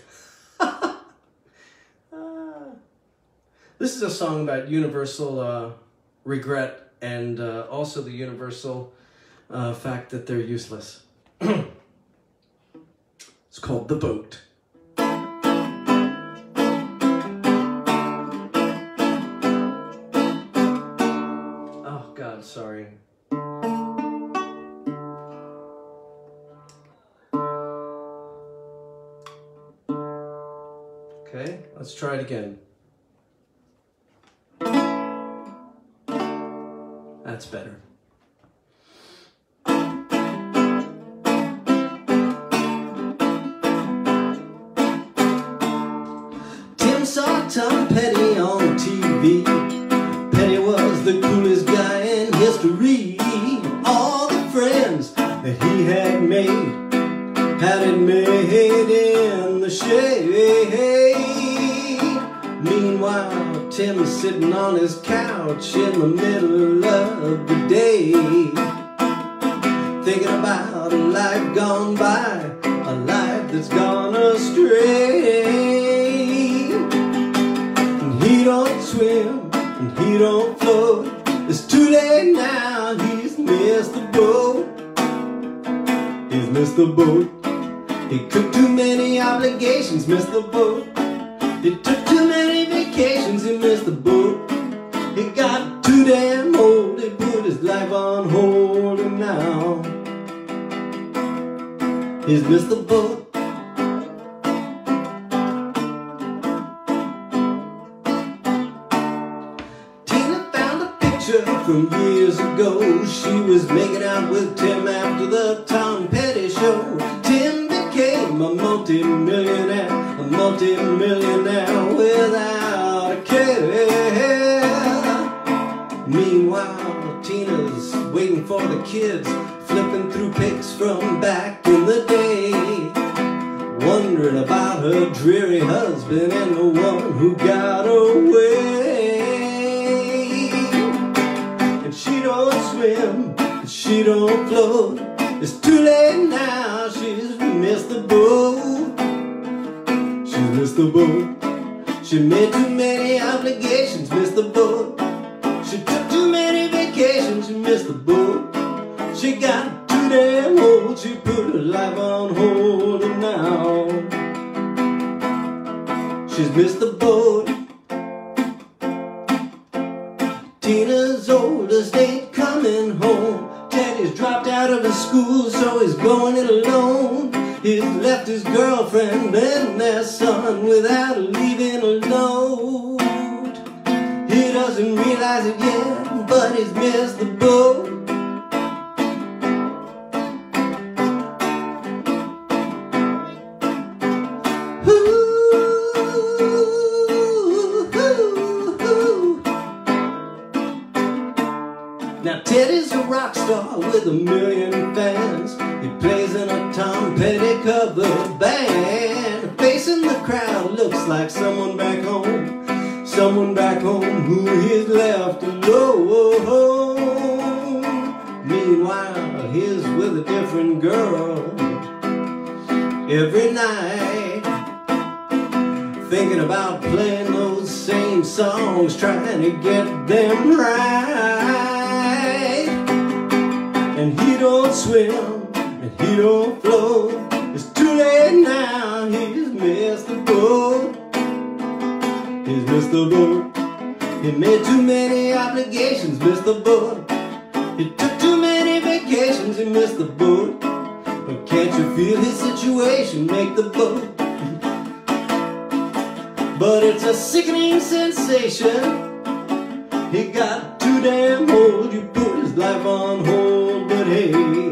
Speaker 1: This is a song about universal regret and also the universal fact that they're useless. It's called The Boat. Oh God, sorry. Okay, let's try it again. That's better. Tim saw Tom Petty on TV. Petty was the coolest guy in history. All the friends that he had it made in the shade. Meanwhile, Tim is sitting on his couch in the middle of the day, thinking about a life gone by, a life that's gone astray. And he don't swim, and he don't float. It's too late now, he's missed the boat. He's missed the boat. He took too many obligations, missed the boat. He took too many vacations, he missed the boat. He got too damn old, he put his life on hold, and now he's missed the boat. Tina found a picture from years ago. She was making out with Tim after the Tom Petty show. Tim became a multi-millionaire without a care. Meanwhile, Tina's waiting for the kids, flipping through pics from back in the day, wondering about her dreary husband and the one who got away. And she don't swim, and she don't float. It's too late now, she's missed the boat. She's missed the boat. She made too many obligations, missed the boat. She took too many vacations, she missed the boat. She got too damn old, she put her life on hold, and now she's missed the boat. Tina's oldest ain't coming home. Teddy's dropped out of his school, so he's going it alone. He's left his girlfriend and their son without leaving a note. He doesn't realize it yet, but he's missed the boat. Now Teddy's a rock star with 1 million fans. He plays in a Tom Petty cover band. Facing the crowd looks like someone back home. Someone back home who he's left alone. Meanwhile, he's with a different girl every night, thinking about playing those same songs, trying to get them right. And he don't swim, and he don't float. It's too late now, he's missed the boat. He's missed the boat. He made too many obligations, missed the boat. He took too many vacations, he missed the boat. But can't you feel his situation, make the boat?
Speaker 3: but it's a sickening sensation. He got too damn old, you put his life on hold. But hey,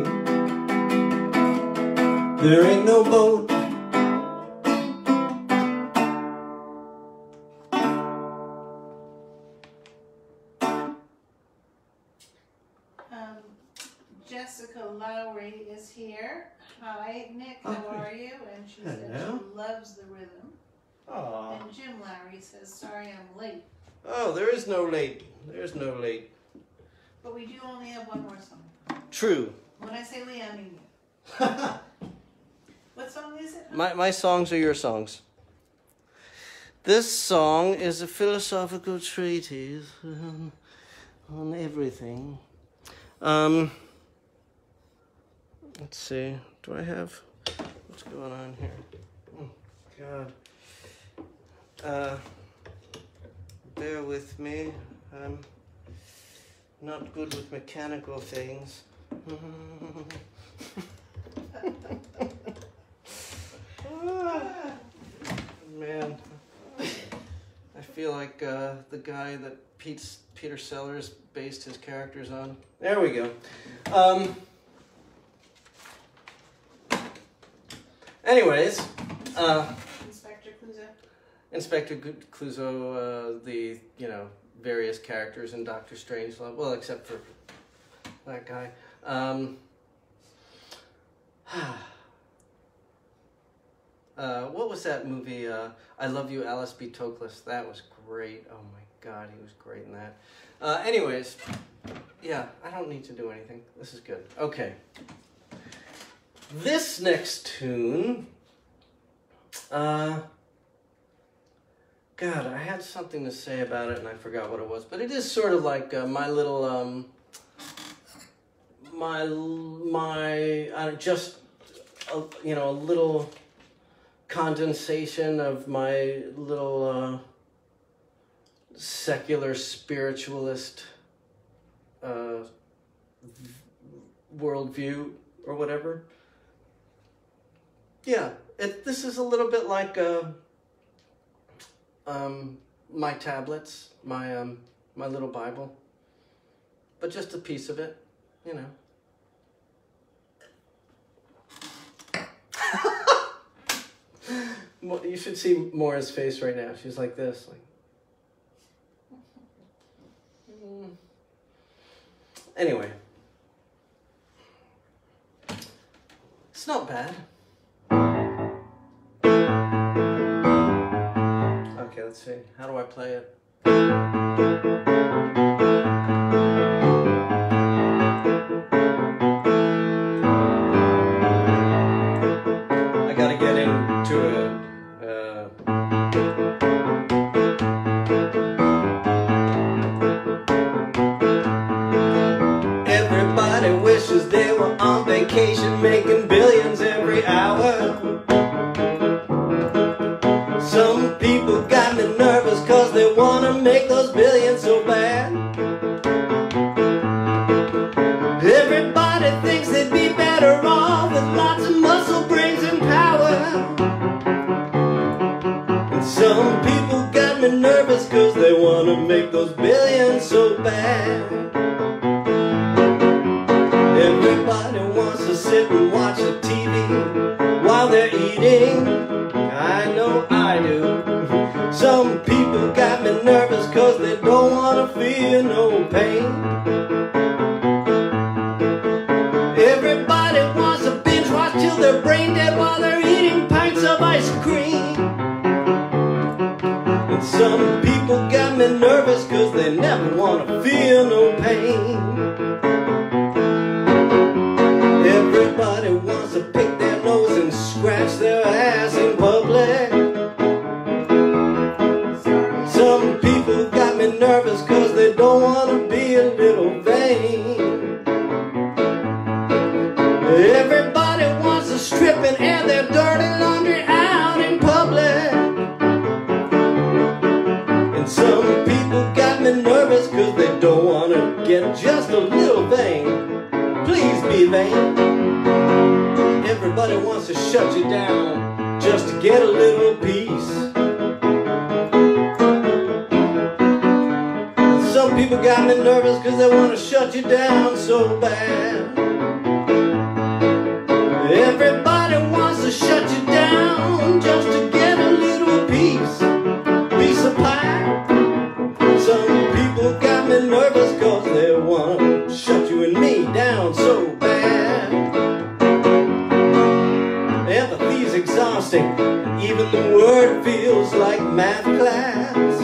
Speaker 3: there ain't no boat.
Speaker 2: Jessica Lowry is here. Hi, Nick, how are you? And she said she loves the rhythm.
Speaker 1: Aww.
Speaker 2: And Jim Lowry says, sorry I'm late.
Speaker 1: Oh, there is no late. There's no late.
Speaker 2: But we do only have one more song.
Speaker 1: True.
Speaker 2: When I say Lee, I mean you. What song is it?
Speaker 1: My songs are your songs. This song is a philosophical treatise on everything. Let's see. Do I have... What's going on here? Oh, God. Bear with me. I'm not good with mechanical things. Man. I feel like the guy that Peter Sellers based his characters on. There we go. Anyways,
Speaker 2: Inspector Clouseau.
Speaker 1: Inspector Clouseau, the, various characters in Doctor Strangelove, well, except for that guy. What was that movie, I Love You, Alice B. Toklas? That was great. Oh my God, he was great in that. Anyways, yeah, I don't need to do anything. This is good. Okay. This next tune, God, I had something to say about it and I forgot what it was, but it is sort of like my little, just, a little condensation of my little secular spiritualist worldview or whatever. Yeah, this is a little bit like my tablets, my little Bible, but just a piece of it, You should see Maura's face right now. She's like this, like. Anyway, it's not bad. Okay, let's see. How do I play it? I gotta get into it. Everybody wishes they were on vacation, making billions every hour. Some people got me nervous cause they wanna make those billions so bad. Everybody thinks they'd be better off with lots of muscle, brains and power. And some people got me nervous cause they wanna make those billions so bad. Everybody wants to sit and watch the TV while they're eating. I know I do. Some people got me nervous cause they don't want to feel no pain. Everybody wants to binge watch till they're brain dead while they're eating pints of ice cream. And some people got me nervous cause they never want to feel no pain. Everybody wants to pick their nose and scratch their ass in public. Some people got me nervous cause they don't want to be a little vain. Everybody wants to strip and air their dirty laundry out in public. And some people got me nervous cause they don't want to get just a little vain. Please be vain. Everybody wants to shut you down just to get a little peace.
Speaker 3: got me nervous cause they want to shut you down so bad. Everybody wants to shut you down just to get a little piece of pie. Some people got me nervous cause they want to shut you and me down so bad. Empathy's exhausting, even the word feels like math class.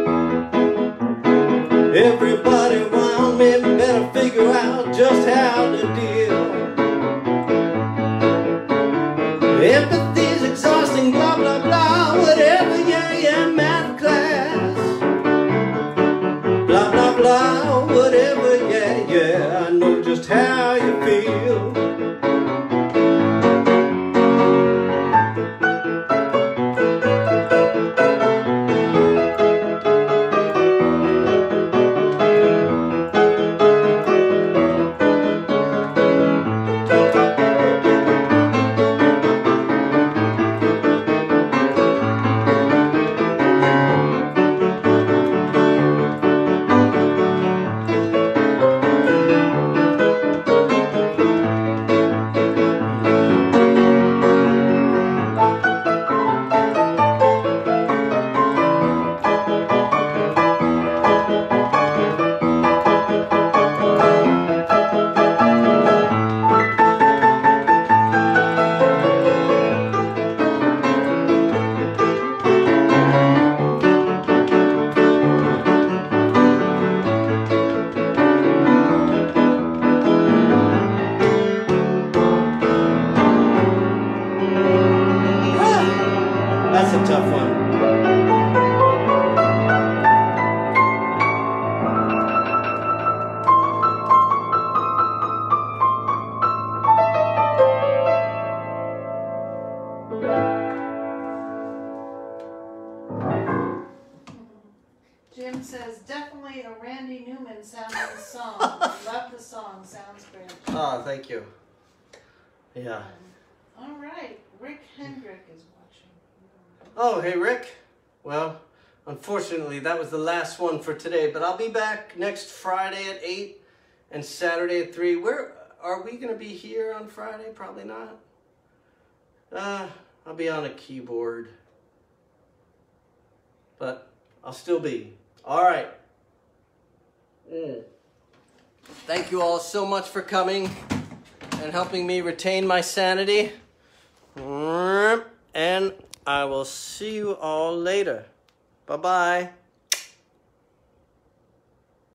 Speaker 3: Everybody around me better figure out just how to deal. Empathy's exhausting, blah blah blah, whatever, yeah, yeah, math class. Blah blah blah, whatever, yeah, yeah, I know just how you feel. That's a tough one.
Speaker 2: Jim says, definitely a Randy Newman sounding song. Love the song, sounds great.
Speaker 1: Oh, thank you. Yeah.
Speaker 2: All right, Rick Hendrick is watching.
Speaker 1: Oh, hey, Rick. Well, unfortunately, that was the last one for today, but I'll be back next Friday at 8 and Saturday at 3. Where are we going to be here on Friday? Probably not. I'll be on a keyboard. But I'll still be. All right. Thank you all so much for coming and helping me retain my sanity. And I will see you all later. Bye-bye.